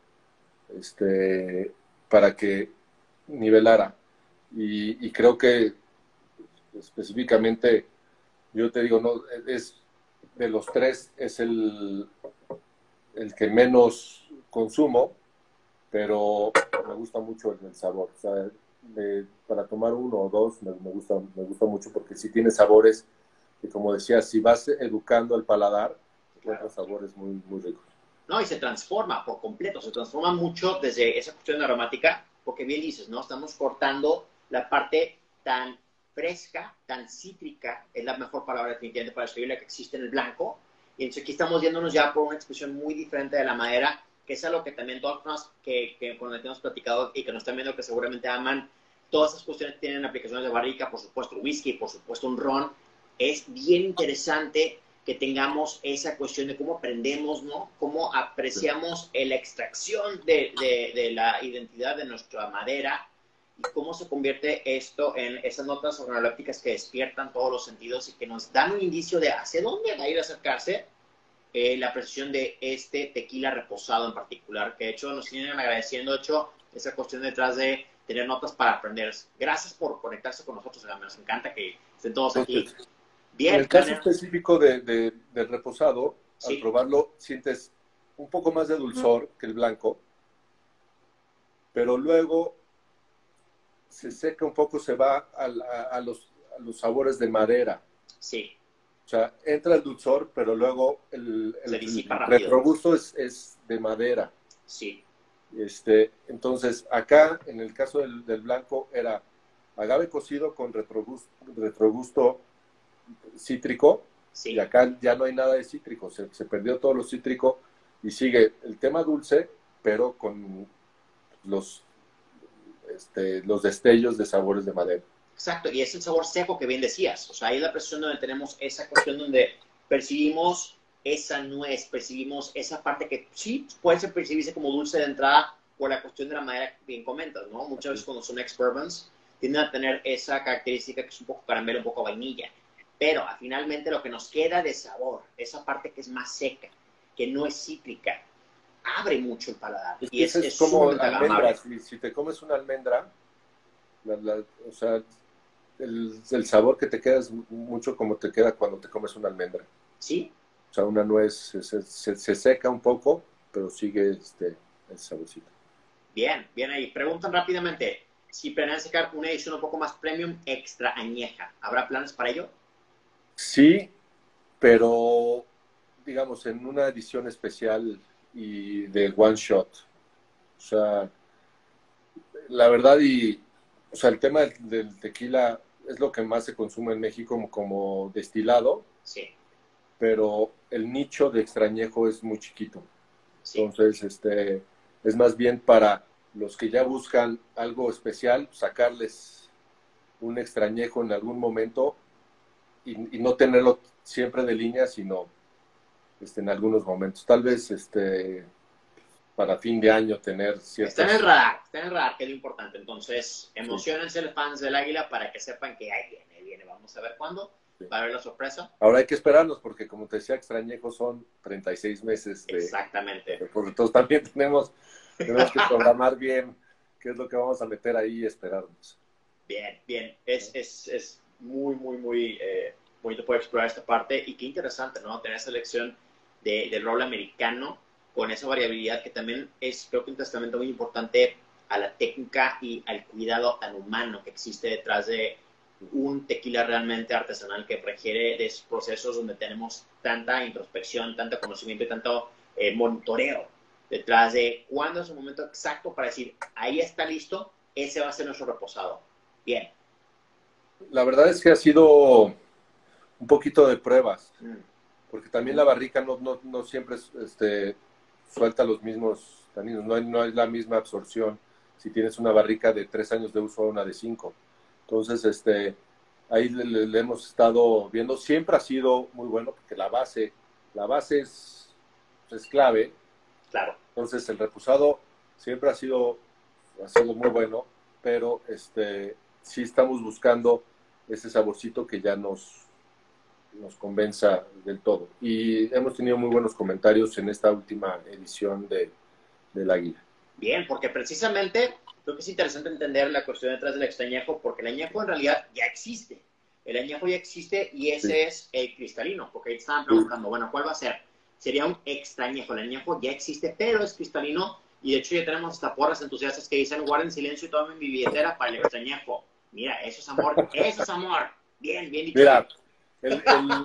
S2: este, para que nivelara. Y, y creo que específicamente, yo te digo, no, es de los tres es el, el que menos consumo, pero me gusta mucho el, el sabor. O sea, de, para tomar uno o dos me, me, gusta, me gusta mucho, porque sí tiene sabores que, como decía, si vas educando al paladar, encuentras claro. sabores muy, muy ricos.
S1: No, y se transforma por completo, se transforma mucho desde esa cuestión aromática, porque bien dices, ¿no? Estamos cortando la parte tan fresca, tan cítrica, es la mejor palabra definitivamente para describir la que existe en el blanco. Y entonces aquí estamos yéndonos ya por una expresión muy diferente de la madera, que es algo que también todos los que, que con el que hemos platicado y que nos están viendo que seguramente aman, todas esas cuestiones tienen aplicaciones de barrica, por supuesto whisky, por supuesto un ron. Es bien interesante que tengamos esa cuestión de cómo aprendemos, ¿no? Cómo apreciamos la extracción de, de, de la identidad de nuestra madera y cómo se convierte esto en esas notas organolépticas que despiertan todos los sentidos y que nos dan un indicio de hacia dónde va a ir a acercarse eh, la precisión de este tequila reposado en particular, que de hecho nos siguen agradeciendo, de hecho, esa cuestión detrás de tener notas para aprender. Gracias por conectarse con nosotros, nos encanta que estén todos aquí.
S2: Entonces,
S1: Bien,
S2: en el caso
S1: Daniel.
S2: específico de, de, del reposado,
S1: Sí.
S2: al probarlo sientes un poco más de dulzor que el blanco, pero luego se seca un poco, se va a, a, a, los, a los sabores de madera.
S1: Sí.
S2: O sea, entra el dulzor, pero luego el, el, el retrogusto es, es de madera.
S1: Sí.
S2: Este, entonces, acá, en el caso del, del blanco, era agave cocido con retrogusto, retrogusto cítrico,
S1: sí.
S2: Y acá ya no hay nada de cítrico, se, se perdió todo lo cítrico y sigue el tema dulce, pero con los, este, los destellos de sabores de madera.
S1: Exacto, y es el sabor seco que bien decías. O sea, ahí es la presión donde tenemos esa cuestión donde percibimos esa nuez, percibimos esa parte que sí puede ser percibirse como dulce de entrada por la cuestión de la madera que bien comentas, ¿no? Muchas veces cuando son ex-bourbons tienden a tener esa característica que es un poco caramelo, un poco vainilla. Pero finalmente lo que nos queda de sabor, esa parte que es más seca, que no es cítrica, abre mucho el paladar.
S2: Es
S1: y es,
S2: es,
S1: es
S2: como almendras. Si, si te comes una almendra, la, la, o sea, el, el sabor que te queda es mucho como te queda cuando te comes una almendra.
S1: Sí.
S2: O sea, una nuez se, se, se seca un poco, pero sigue este, el saborcito.
S1: Bien, bien ahí. Preguntan rápidamente, si planean sacar una edición un poco más premium, extra añeja, ¿habrá planes para ello?
S2: Sí, pero digamos en una edición especial y de one shot. O sea, la verdad y o sea, el tema del, del tequila es lo que más se consume en México como, como destilado.
S1: Sí.
S2: Pero el nicho de extrañejo es muy chiquito.
S1: Sí.
S2: Entonces, este es más bien para los que ya buscan algo especial, sacarles un extrañejo en algún momento y, y no tenerlo siempre de línea, sino este, en algunos momentos. Tal vez este, para fin de año tener ciertas...
S1: Está en el radar, está en el radar, que es lo importante. Entonces, emocionense, sí, los fans del Águila para que sepan que ahí viene, viene. Vamos a ver cuándo. Sí. Va a haber la sorpresa.
S2: Ahora hay que esperarnos porque, como te decía, extrañejos son treinta y seis meses. De,
S1: Exactamente.
S2: De, porque todos también tenemos, tenemos que programar bien qué es lo que vamos a meter ahí y esperarnos.
S1: Bien, bien. Es, es, es muy, muy, muy eh, bonito poder explorar esta parte y qué interesante, ¿no? Tener esa lección de, del rol americano con esa variabilidad que también es, creo que un testamento muy importante a la técnica y al cuidado tan humano que existe detrás de un tequila realmente artesanal que requiere de esos procesos donde tenemos tanta introspección, tanto conocimiento y tanto eh, monitoreo detrás de cuándo es el momento exacto para decir, ahí está listo, ese va a ser nuestro reposado. Bien.
S2: La verdad es que ha sido un poquito de pruebas, mm. porque también la barrica no, no, no siempre este, suelta los mismos taninos, no, hay, no es la misma absorción si tienes una barrica de tres años de uso a una de cinco. Entonces, este, ahí le, le, le hemos estado viendo, siempre ha sido muy bueno, porque la base, la base es, es clave.
S1: Claro.
S2: Entonces, el reposado siempre ha sido, ha sido muy bueno, pero este, sí estamos buscando ese saborcito que ya nos, nos convenza del todo. Y hemos tenido muy buenos comentarios en esta última edición de, del Águila.
S1: Bien, porque precisamente creo que es interesante entender la cuestión detrás del extrañejo, porque el añejo en realidad ya existe. El añejo ya existe y ese sí. es el cristalino, porque ahí estaban preguntando, sí. bueno, ¿cuál va a ser? Sería un extrañejo. El añejo ya existe, pero es cristalino. Y de hecho ya tenemos hasta porras entusiastas que dicen, guarden silencio y tomen mi billetera para el extrañejo. Mira, eso es amor, eso es amor. Bien, bien dicho.
S2: Mira, el, el,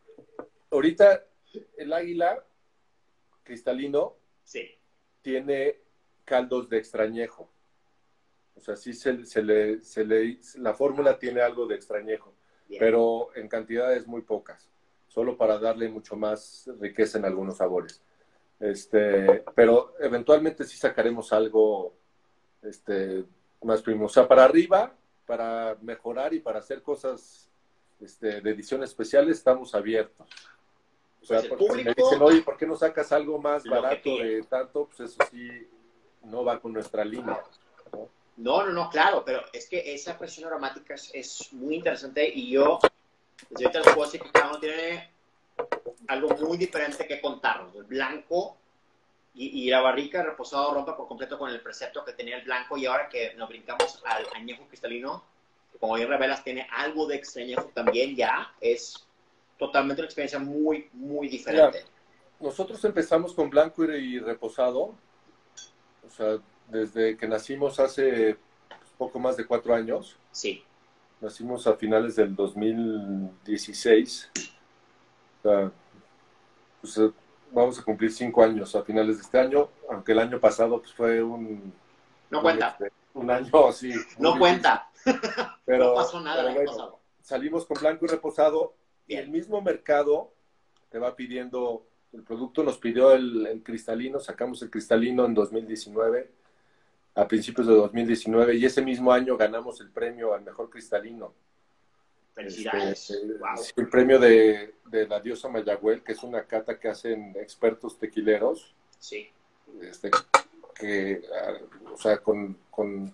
S2: ahorita el Águila cristalino
S1: sí.
S2: tiene caldos de extrañejo. O sea, sí se, se le, se le, la fórmula tiene algo de extrañejo, bien, pero en cantidades muy pocas, solo para darle mucho más riqueza en algunos sabores. Este, pero eventualmente sí sacaremos algo este, más premium. O sea, para arriba, para mejorar y para hacer cosas este, de ediciones especiales, estamos abiertos. O sea,
S1: Pues el
S2: porque si
S1: público,
S2: me dicen, oye, ¿por qué no sacas algo más
S1: lo que
S2: barato
S1: pide.
S2: de tanto? Pues eso sí no va con nuestra línea, ¿no?
S1: No, no, no, claro, pero es que esa presión aromática es, es muy interesante y yo, desde ahorita les puedo decir que cada uno tiene algo muy diferente que contarnos. El blanco y, y la barrica reposado rompe por completo con el precepto que tenía el blanco, y ahora que nos brincamos al añejo cristalino, que como bien revelas tiene algo de extrañejo también, ya es totalmente una experiencia muy, muy diferente.
S2: Mira, nosotros empezamos con blanco y, y reposado, o sea, desde que nacimos hace poco más de cuatro años.
S1: Sí.
S2: Nacimos a finales del dos mil dieciséis. O sea, pues, vamos a cumplir cinco años a finales de este año, aunque el año pasado pues, fue un...
S1: No
S2: un,
S1: cuenta.
S2: este, un año así.
S1: No cuenta.
S2: Pero,
S1: no pasó nada
S2: pero
S1: el año
S2: bueno,
S1: pasado.
S2: salimos con blanco y reposado.
S1: Bien.
S2: Y el mismo mercado te va pidiendo el producto. Nos pidió el, el cristalino, sacamos el cristalino en dos mil diecinueve, a principios de dos mil diecinueve, y ese mismo año ganamos el premio al mejor cristalino.
S1: Felicidades.
S2: Este,
S1: wow.
S2: El premio de, de la diosa Mayagüel, que es una cata que hacen expertos tequileros.
S1: Sí.
S2: Este, que, o sea, con, con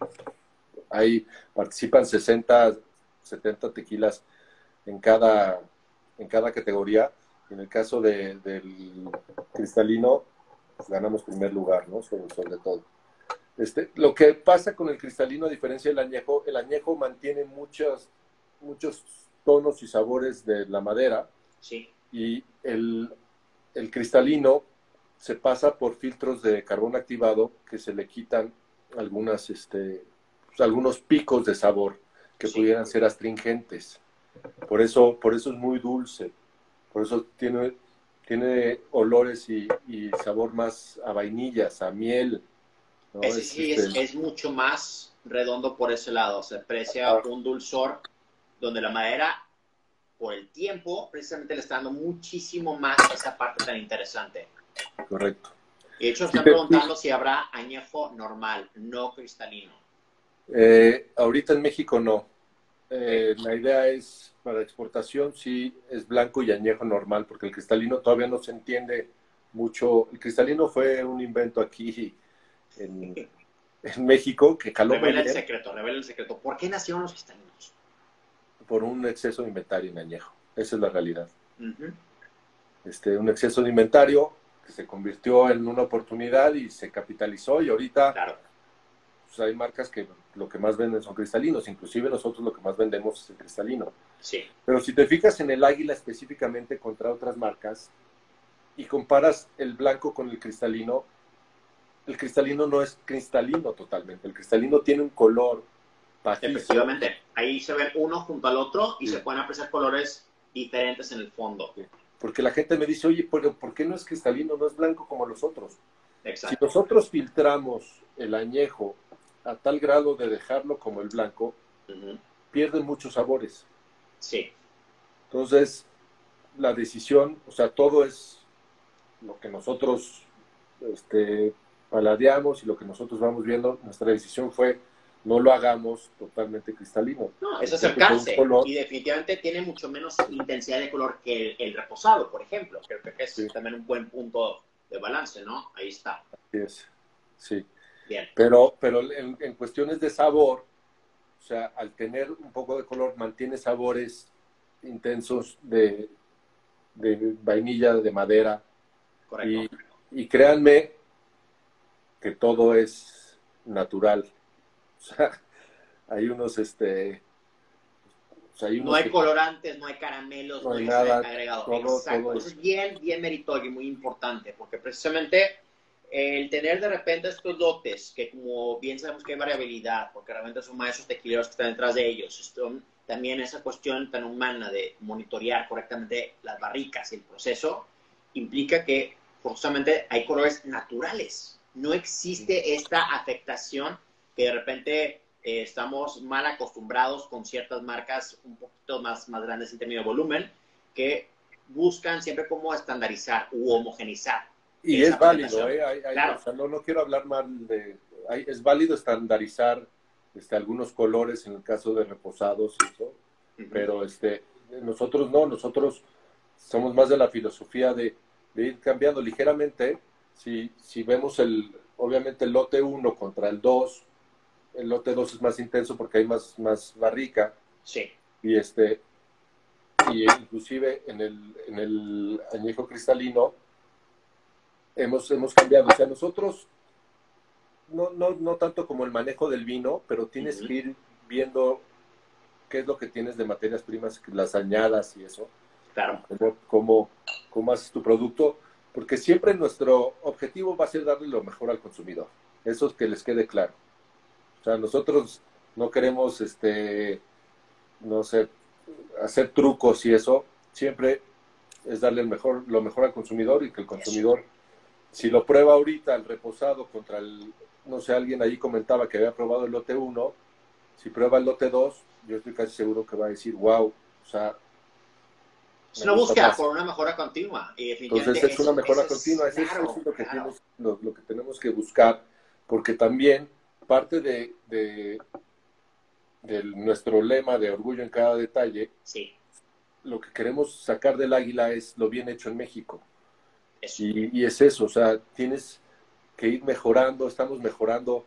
S2: ahí participan sesenta, setenta tequilas en cada, en cada categoría. En el caso de, del cristalino, pues ganamos primer lugar, ¿no? Sobre, sobre todo. Este, lo que pasa con el cristalino, a diferencia del añejo, el añejo mantiene muchos, muchos tonos y sabores de la madera.
S1: Sí.
S2: Y el, el cristalino se pasa por filtros de carbón activado que se le quitan algunas, este, pues, algunos picos de sabor que sí. pudieran ser astringentes. Por eso, por eso es muy dulce. Por eso tiene, tiene olores y, y sabor más a vainillas, a miel, ¿no?
S1: Ese
S2: es,
S1: sí
S2: este...
S1: es, es mucho más redondo por ese lado. Se aprecia ah. un dulzor donde la madera, por el tiempo, precisamente le está dando muchísimo más esa parte tan interesante.
S2: Correcto.
S1: Y de hecho, están preguntando si habrá añejo normal, no cristalino.
S2: Eh, ahorita en México no. Eh, la idea es, para exportación, sí es blanco y añejo normal, porque el cristalino todavía no se entiende mucho. El cristalino fue un invento aquí en, en México que caló
S1: revela
S2: muy bien.
S1: el secreto, revela el secreto. ¿Por qué nacieron los cristalinos?
S2: Por un exceso de inventario en añejo. Esa es la realidad.
S1: Uh-huh.
S2: Este, un exceso de inventario que se convirtió en una oportunidad y se capitalizó, y ahorita
S1: claro.
S2: pues, hay marcas que lo que más venden son cristalinos, inclusive nosotros lo que más vendemos es el cristalino.
S1: Sí.
S2: Pero si te fijas en el águila específicamente contra otras marcas y comparas el blanco con el cristalino, el cristalino no es cristalino totalmente, el cristalino tiene un color pajizo.
S1: Efectivamente, ahí se ven uno junto al otro y
S2: sí.
S1: se pueden apreciar colores diferentes en el fondo.
S2: Sí. Porque la gente me dice, oye, pero ¿por qué no es cristalino, no es blanco como los otros?
S1: Exacto.
S2: Si nosotros filtramos el añejo a tal grado de dejarlo como el blanco, uh-huh. pierde muchos sabores.
S1: Sí.
S2: Entonces, la decisión, o sea, todo es lo que nosotros este, paladeamos y lo que nosotros vamos viendo. Nuestra decisión fue, no lo hagamos totalmente cristalino.
S1: No, es acercarse. Color, y definitivamente tiene mucho menos intensidad de color que el, el reposado, por ejemplo. Creo que es sí. también un buen punto de balance, ¿no? Ahí está.
S2: Así es, sí.
S1: Bien.
S2: Pero, pero en, en cuestiones de sabor, o sea, al tener un poco de color, mantiene sabores intensos de, de vainilla, de madera.
S1: Correcto.
S2: Y, y créanme que todo es natural. O sea, hay unos, este... O sea, hay unos
S1: no hay
S2: que,
S1: colorantes, no hay caramelos,
S2: no hay
S1: no
S2: nada
S1: agregado.
S2: Todo,
S1: Exacto.
S2: todo
S1: Eso es bien, bien meritorio y muy importante, porque precisamente el tener de repente estos lotes, que como bien sabemos que hay variabilidad, porque realmente son maestros tequileros que están detrás de ellos, son también esa cuestión tan humana de monitorear correctamente las barricas y el proceso, implica que justamente hay colores naturales. No existe esta afectación que de repente eh, estamos mal acostumbrados con ciertas marcas un poquito más, más grandes en términos de volumen, que buscan siempre cómo estandarizar u homogenizar
S2: Y
S1: esa
S2: es válido,
S1: presentación.
S2: ¿eh? Hay, hay,
S1: Claro.
S2: o sea, no, no quiero hablar mal de... Hay, es válido estandarizar este, algunos colores en el caso de reposados y eso,
S1: Uh-huh.
S2: pero este, nosotros no, nosotros somos más de la filosofía de, de ir cambiando ligeramente. Si, si vemos el, obviamente el lote uno contra el dos, el lote dos es más intenso porque hay más, más barrica.
S1: Sí.
S2: Y este, y inclusive en el, en el añejo cristalino hemos, hemos cambiado. O sea, nosotros, no, no, no tanto como el manejo del vino, pero tienes
S1: Uh-huh.
S2: que ir viendo qué es lo que tienes de materias primas, las añadas y eso.
S1: Claro.
S2: Cómo, cómo, cómo haces tu producto, porque siempre nuestro objetivo va a ser darle lo mejor al consumidor. Eso es que les quede claro. O sea, nosotros no queremos, este, no sé, hacer trucos y eso. Siempre es darle el mejor, lo mejor al consumidor y que el consumidor, si lo prueba ahorita el reposado contra el, no sé, alguien ahí comentaba que había probado el lote uno, si prueba el lote dos, yo estoy casi seguro que va a decir, wow, o sea,
S1: es una búsqueda por una mejora continua. Y
S2: entonces es
S1: eso,
S2: una mejora
S1: eso
S2: continua,
S1: es,
S2: eso,
S1: claro,
S2: es, eso es lo que,
S1: claro.
S2: tienes, lo, lo que tenemos que buscar, porque también parte de, de, de nuestro lema de orgullo en cada detalle,
S1: sí.
S2: Lo que queremos sacar del águila es lo bien hecho en México.
S1: Eso.
S2: Y, y es eso, o sea, tienes que ir mejorando, estamos mejorando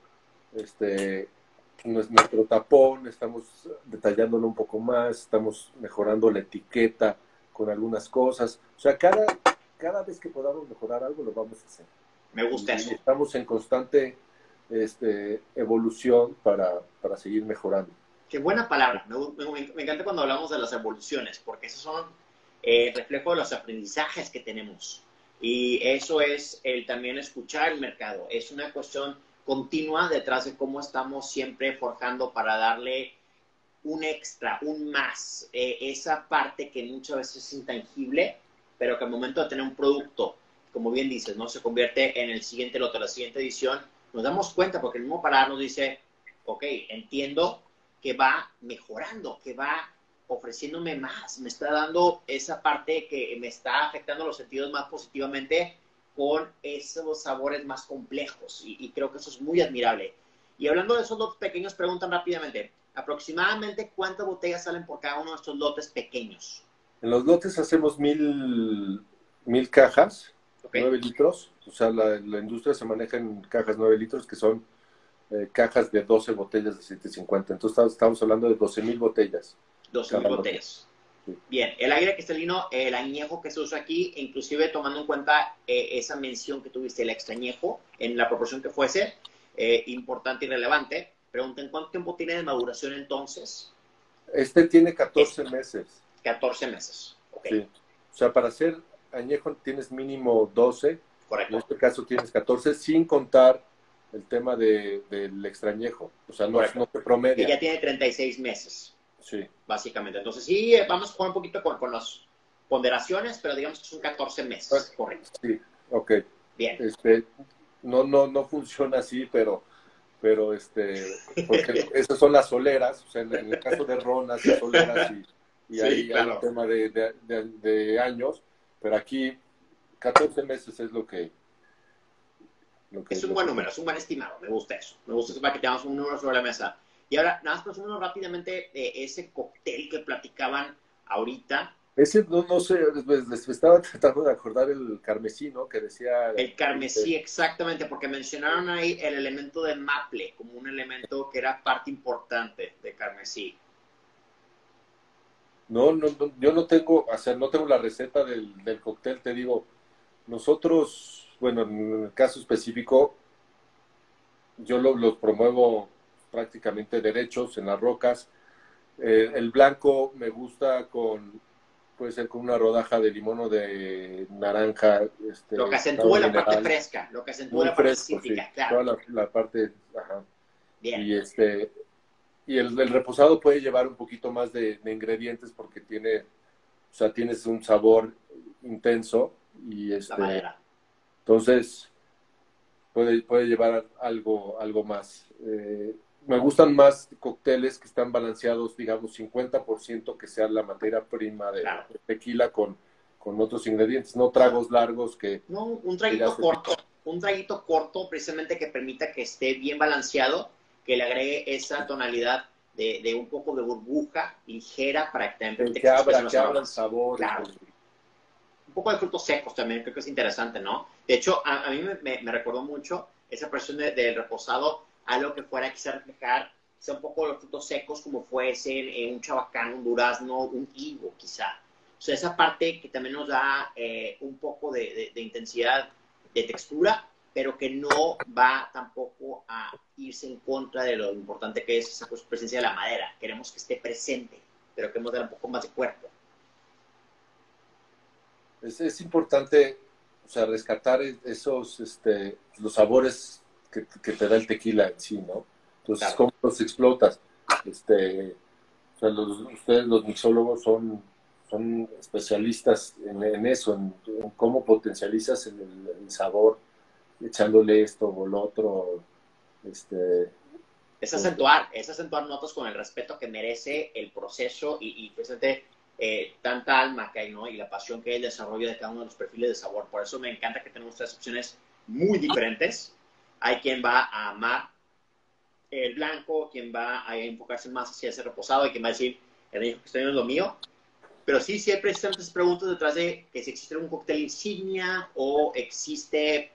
S2: este, nuestro tapón, estamos detallándolo un poco más, estamos mejorando la etiqueta con algunas cosas. O sea, cada, cada vez que podamos mejorar algo, lo vamos a hacer.
S1: Me gusta
S2: y,
S1: eso.
S2: Y estamos en constante este, evolución para, para seguir mejorando.
S1: Qué buena palabra. Me, me, me encanta cuando hablamos de las evoluciones, porque esos son eh, reflejo de los aprendizajes que tenemos. Y eso es el también escuchar el mercado. Es una cuestión continua detrás de cómo estamos siempre forjando para darle un extra, un más. Eh, esa parte que muchas veces es intangible, pero que al momento de tener un producto, como bien dices, no se convierte en el siguiente lote, la siguiente edición, nos damos cuenta porque el mismo paladar nos dice, ok, entiendo que va mejorando, que va ofreciéndome más, me está dando esa parte que me está afectando los sentidos más positivamente con esos sabores más complejos y, y creo que eso es muy admirable. Y hablando de esos lotes pequeños, preguntan rápidamente, aproximadamente cuántas botellas salen por cada uno de estos lotes pequeños.
S2: En los lotes hacemos mil, mil cajas, okay. nueve litros, o sea, la, la industria se maneja en cajas nueve litros, que son Eh, cajas de doce botellas de setecientos cincuenta. Entonces estamos hablando de doce mil botellas.
S1: doce mil botellas. Sí. Bien, el aire cristalino, el añejo que se usa aquí, inclusive tomando en cuenta eh, esa mención que tuviste, el extra añejo, en la proporción que fuese, eh, importante y relevante. Pregunten, ¿cuánto tiempo tiene de maduración entonces?
S2: Este tiene catorce este, meses.
S1: catorce meses, ok.
S2: Sí. O sea, para hacer añejo tienes mínimo doce.
S1: Correcto.
S2: En este caso tienes catorce, sin contar el tema de, del extrañejo, o sea, no, no se promedia.
S1: Que ya tiene treinta y seis meses.
S2: Sí.
S1: Básicamente. Entonces, sí, vamos a jugar un poquito con, con las ponderaciones, pero digamos que son catorce meses.
S2: Ah,
S1: correcto.
S2: Sí, ok.
S1: Bien.
S2: Este, no, no, no funciona así, pero, pero este, porque esas son las soleras, o sea, en, en el caso de ronas y soleras, y, y
S1: sí,
S2: ahí
S1: claro.
S2: hay un tema de, de, de, de años, pero aquí catorce meses es lo que...
S1: Lo que es un lo buen que... número, es un buen estimado, me gusta eso. Me gusta eso para que tengamos un número sobre la mesa. Y ahora, nada más presumimos rápidamente de ese cóctel que platicaban ahorita.
S2: Ese, no, no sé, les estaba tratando de acordar el carmesí, ¿no? Que decía...
S1: El carmesí, exactamente, porque mencionaron ahí el elemento de maple como un elemento que era parte importante de carmesí.
S2: No, no, no, yo no tengo, o sea, no tengo la receta del, del cóctel, te digo, nosotros, bueno, en el caso específico, yo los lo promuevo prácticamente derechos en las rocas. Eh, el blanco me gusta con, puede ser con una rodaja de limón o de naranja. Este,
S1: lo que acentúa la parte fresca, lo que acentúa la parte cítrica,
S2: sí,
S1: claro.
S2: Toda la, la parte, ajá.
S1: Bien.
S2: Y este, y el, el reposado puede llevar un poquito más de, de ingredientes porque tiene, o sea, tienes un sabor intenso y este,
S1: la madera.
S2: Entonces, puede, puede llevar algo, algo más. Eh, me gustan más cócteles que están balanceados, digamos, cincuenta por ciento que sea la materia prima de,
S1: Claro.
S2: de tequila con, con otros ingredientes, no tragos largos que...
S1: No, un traguito corto, un traguito corto precisamente que permita que esté bien balanceado, que le agregue esa tonalidad de, de un poco de burbuja ligera para que también permita
S2: que, que abra, que abra el sabor.
S1: Claro. Un poco de frutos secos también, creo que es interesante, ¿no? De hecho, a, a mí me, me, me recordó mucho esa presión del de reposado, algo que fuera quizá reflejar quizá un poco los frutos secos, como fuesen eh, un chabacán, un durazno, un higo, quizá. O sea, esa parte que también nos da eh, un poco de, de, de intensidad, de textura, pero que no va tampoco a irse en contra de lo importante que es esa presencia de la madera. Queremos que esté presente, pero queremos dar un poco más de cuerpo.
S2: Es, es importante, o sea, rescatar esos, este, los sabores que, que te da el tequila en sí, ¿no? Entonces, claro. ¿Cómo los explotas? Este, o sea, los, ustedes, los mixólogos, son, son especialistas en, en eso, en, en cómo potencializas el, el sabor, echándole esto o lo otro. Este,
S1: es acentuar, es acentuar notas con el respeto que merece el proceso y, y precisamente eh, tanta alma que hay, ¿no? Y la pasión que hay el desarrollo de cada uno de los perfiles de sabor. Por eso me encanta que tenemos tres opciones muy diferentes. Hay quien va a amar el blanco, quien va a enfocarse más hacia ese reposado y quien va a decir, el que estoy en lo mío. Pero sí, siempre existen estas preguntas detrás de que si existe un cóctel insignia o existe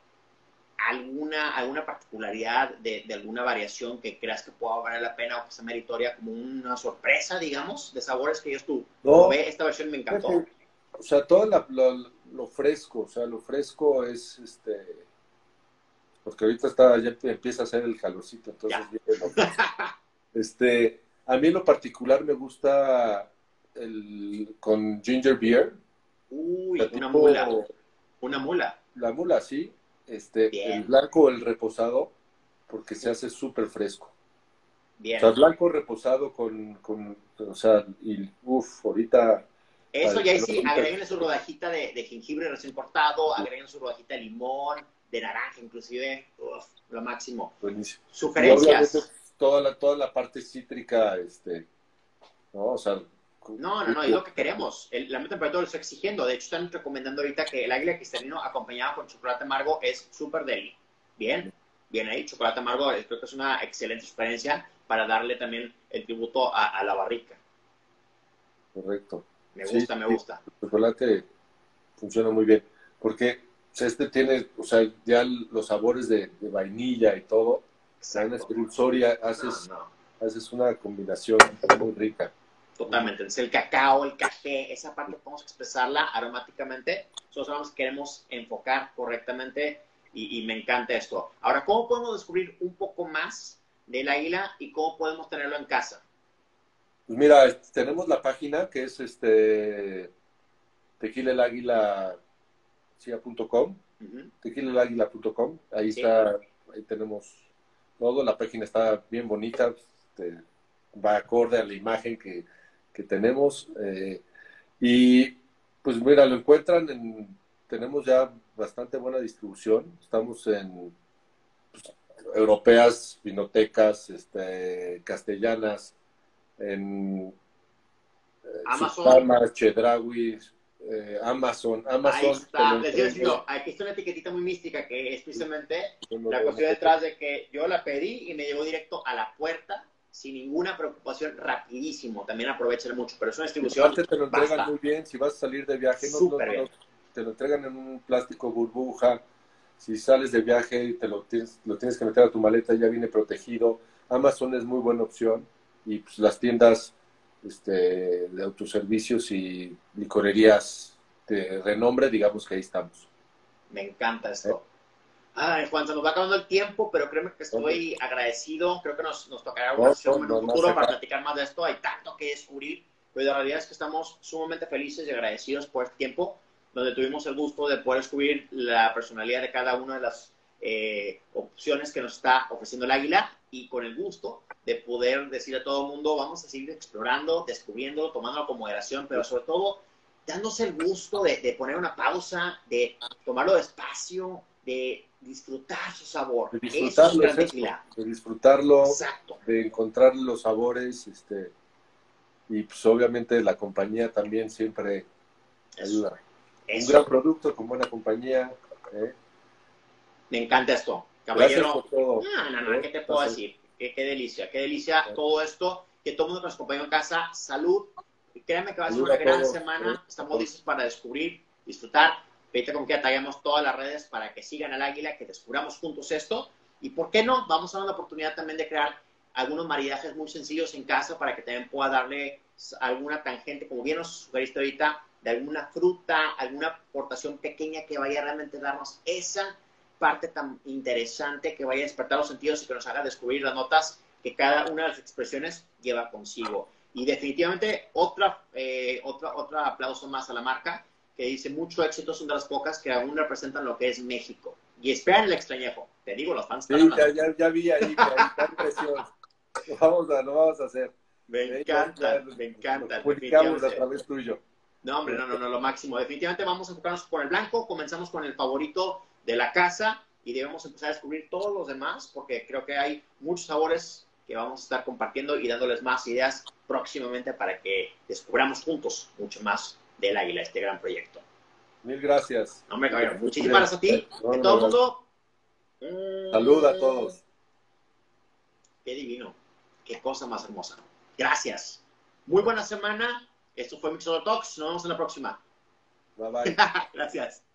S1: alguna, alguna particularidad de, de alguna variación que creas que pueda valer la pena o que sea meritoria como una sorpresa, digamos, de sabores que ellos tú
S2: no,
S1: ve, esta versión me encantó.
S2: O sea, todo la, lo, lo fresco, o sea, lo fresco es, este, porque ahorita está, ya empieza a hacer el calorcito, entonces viene lo fresco. Este, a mí en lo particular me gusta el, con ginger beer.
S1: Uy, una tipo, mula, una mula.
S2: La mula, sí. Este, el blanco o el reposado, porque se hace súper fresco.
S1: Bien.
S2: O sea, blanco reposado con, con o sea, y uff, ahorita...
S1: Eso ya sí, agréguenle su rodajita de, de jengibre recién cortado, agreguen su rodajita de limón, de naranja inclusive, uf, lo máximo.
S2: Buenísimo.
S1: Sugerencias.
S2: Toda la, toda la parte cítrica, este, ¿no? O sea...
S1: No, no, no, es lo que queremos. El, la temperatura lo está exigiendo. De hecho, están recomendando ahorita que el águila cristalino acompañado con chocolate amargo es súper deli. Bien, bien ahí. Chocolate amargo creo que es una excelente experiencia para darle también el tributo a, a la barrica.
S2: Correcto.
S1: Me gusta,
S2: sí,
S1: me gusta.
S2: El chocolate funciona muy bien. Porque o sea, este tiene, o sea, ya los sabores de, de vainilla y todo. Exacto. En dulzoria haces, no, no. haces una combinación muy rica.
S1: Totalmente. Entonces, el cacao, el café, esa parte podemos expresarla aromáticamente. Nosotros sabemos que queremos enfocar correctamente y, y me encanta esto. Ahora, ¿cómo podemos descubrir un poco más del águila y cómo podemos tenerlo en casa?
S2: Pues mira, tenemos la página que es este tequila el águila punto com, uh-huh. tequila el águila punto com. Ahí sí. está, ahí tenemos todo. La página está bien bonita, este, va acorde a la imagen que que tenemos eh, y pues mira, lo encuentran en, tenemos ya bastante buena distribución, estamos en pues, europeas, vinotecas, este, castellanas, en eh,
S1: Amazon,
S2: Chedraui, eh, Amazon, Amazon.
S1: Ahí está, les digo, digo, aquí está una etiquetita muy mística que es precisamente bueno, la cuestión detrás de que yo la pedí y me llegó directo a la puerta sin ninguna preocupación, rapidísimo. También aprovechen mucho, pero es una distribución.
S2: Te lo entregan basta. Muy bien. Si vas a salir de viaje, no, no, no, te lo entregan en un plástico burbuja. Si sales de viaje, te lo tienes, lo tienes que meter a tu maleta, ya viene protegido. Amazon es muy buena opción. Y pues, las tiendas este, de autoservicios y licorerías de renombre, digamos que ahí estamos.
S1: Me encanta esto. ¿Eh? Ay, Juan, se nos va acabando el tiempo, pero créeme que estoy okay. agradecido. Creo que nos, nos tocará una sesión no, no, en un no, futuro no para platicar más de esto. Hay tanto que descubrir, pero la realidad es que estamos sumamente felices y agradecidos por este tiempo, donde tuvimos el gusto de poder descubrir la personalidad de cada una de las eh, opciones que nos está ofreciendo el águila y con el gusto de poder decir a todo el mundo, vamos a seguir explorando, descubriendo, tomándolo con moderación, pero sobre todo dándose el gusto de, de poner una pausa, de tomarlo despacio, de disfrutar su sabor.
S2: De
S1: Eso es
S2: disfrutarlo,
S1: un gran
S2: es eso,
S1: tequila.
S2: de disfrutarlo,
S1: Exacto.
S2: de encontrar los sabores, este, y pues obviamente la compañía también siempre
S1: Eso.
S2: ayuda.
S1: Eso.
S2: Un gran producto con buena compañía. ¿eh?
S1: Me encanta esto.
S2: Gracias
S1: Caballero,
S2: por todo.
S1: no, no, no,
S2: ¿eh?
S1: ¿qué te puedo decir? Qué, qué delicia, qué delicia
S2: ¿eh?
S1: todo esto, que todo el mundo que nos acompañó en casa, salud, y créanme que va a ser
S2: Ayuda
S1: una
S2: a
S1: gran
S2: todos,
S1: semana,
S2: ¿eh?
S1: estamos listos para descubrir, disfrutar, ahorita con que ataguemos todas las redes para que sigan al águila, que descubramos juntos esto, y por qué no, vamos a dar la oportunidad también de crear algunos maridajes muy sencillos en casa para que también pueda darle alguna tangente, como bien nos sugeriste ahorita, de alguna fruta, alguna aportación pequeña que vaya realmente a darnos esa parte tan interesante que vaya a despertar los sentidos y que nos haga descubrir las notas que cada una de las expresiones lleva consigo. Y definitivamente otra, eh, otra, otro aplauso más a la marca que dice mucho éxito, son de las pocas que aún representan lo que es México. Y esperan el extrañejo. Te digo, los fans están
S2: Sí, ya,
S1: hablando.
S2: ya, ya vi ahí que hay tal presión. Lo vamos a, lo vamos a hacer.
S1: Me
S2: ¿eh?
S1: encanta,
S2: Ya, ya,
S1: me encanta.
S2: Lo publicamos a través tuyo.
S1: No, hombre, no, no, no, lo máximo. Definitivamente vamos a enfocarnos con el blanco, comenzamos con el favorito de la casa y debemos empezar a descubrir todos los demás porque creo que hay muchos sabores que vamos a estar compartiendo y dándoles más ideas próximamente para que descubramos juntos mucho más del águila, este gran proyecto.
S2: Mil gracias.
S1: No, hombre, caballero, muchísimas gracias a ti,
S2: no,
S1: que
S2: no,
S1: todo el
S2: no,
S1: mundo...
S2: Salud a todos.
S1: Qué divino, qué cosa más hermosa. Gracias. Muy buena semana. Esto fue Mixología Talks. Nos vemos en la próxima.
S2: Bye bye.
S1: Gracias.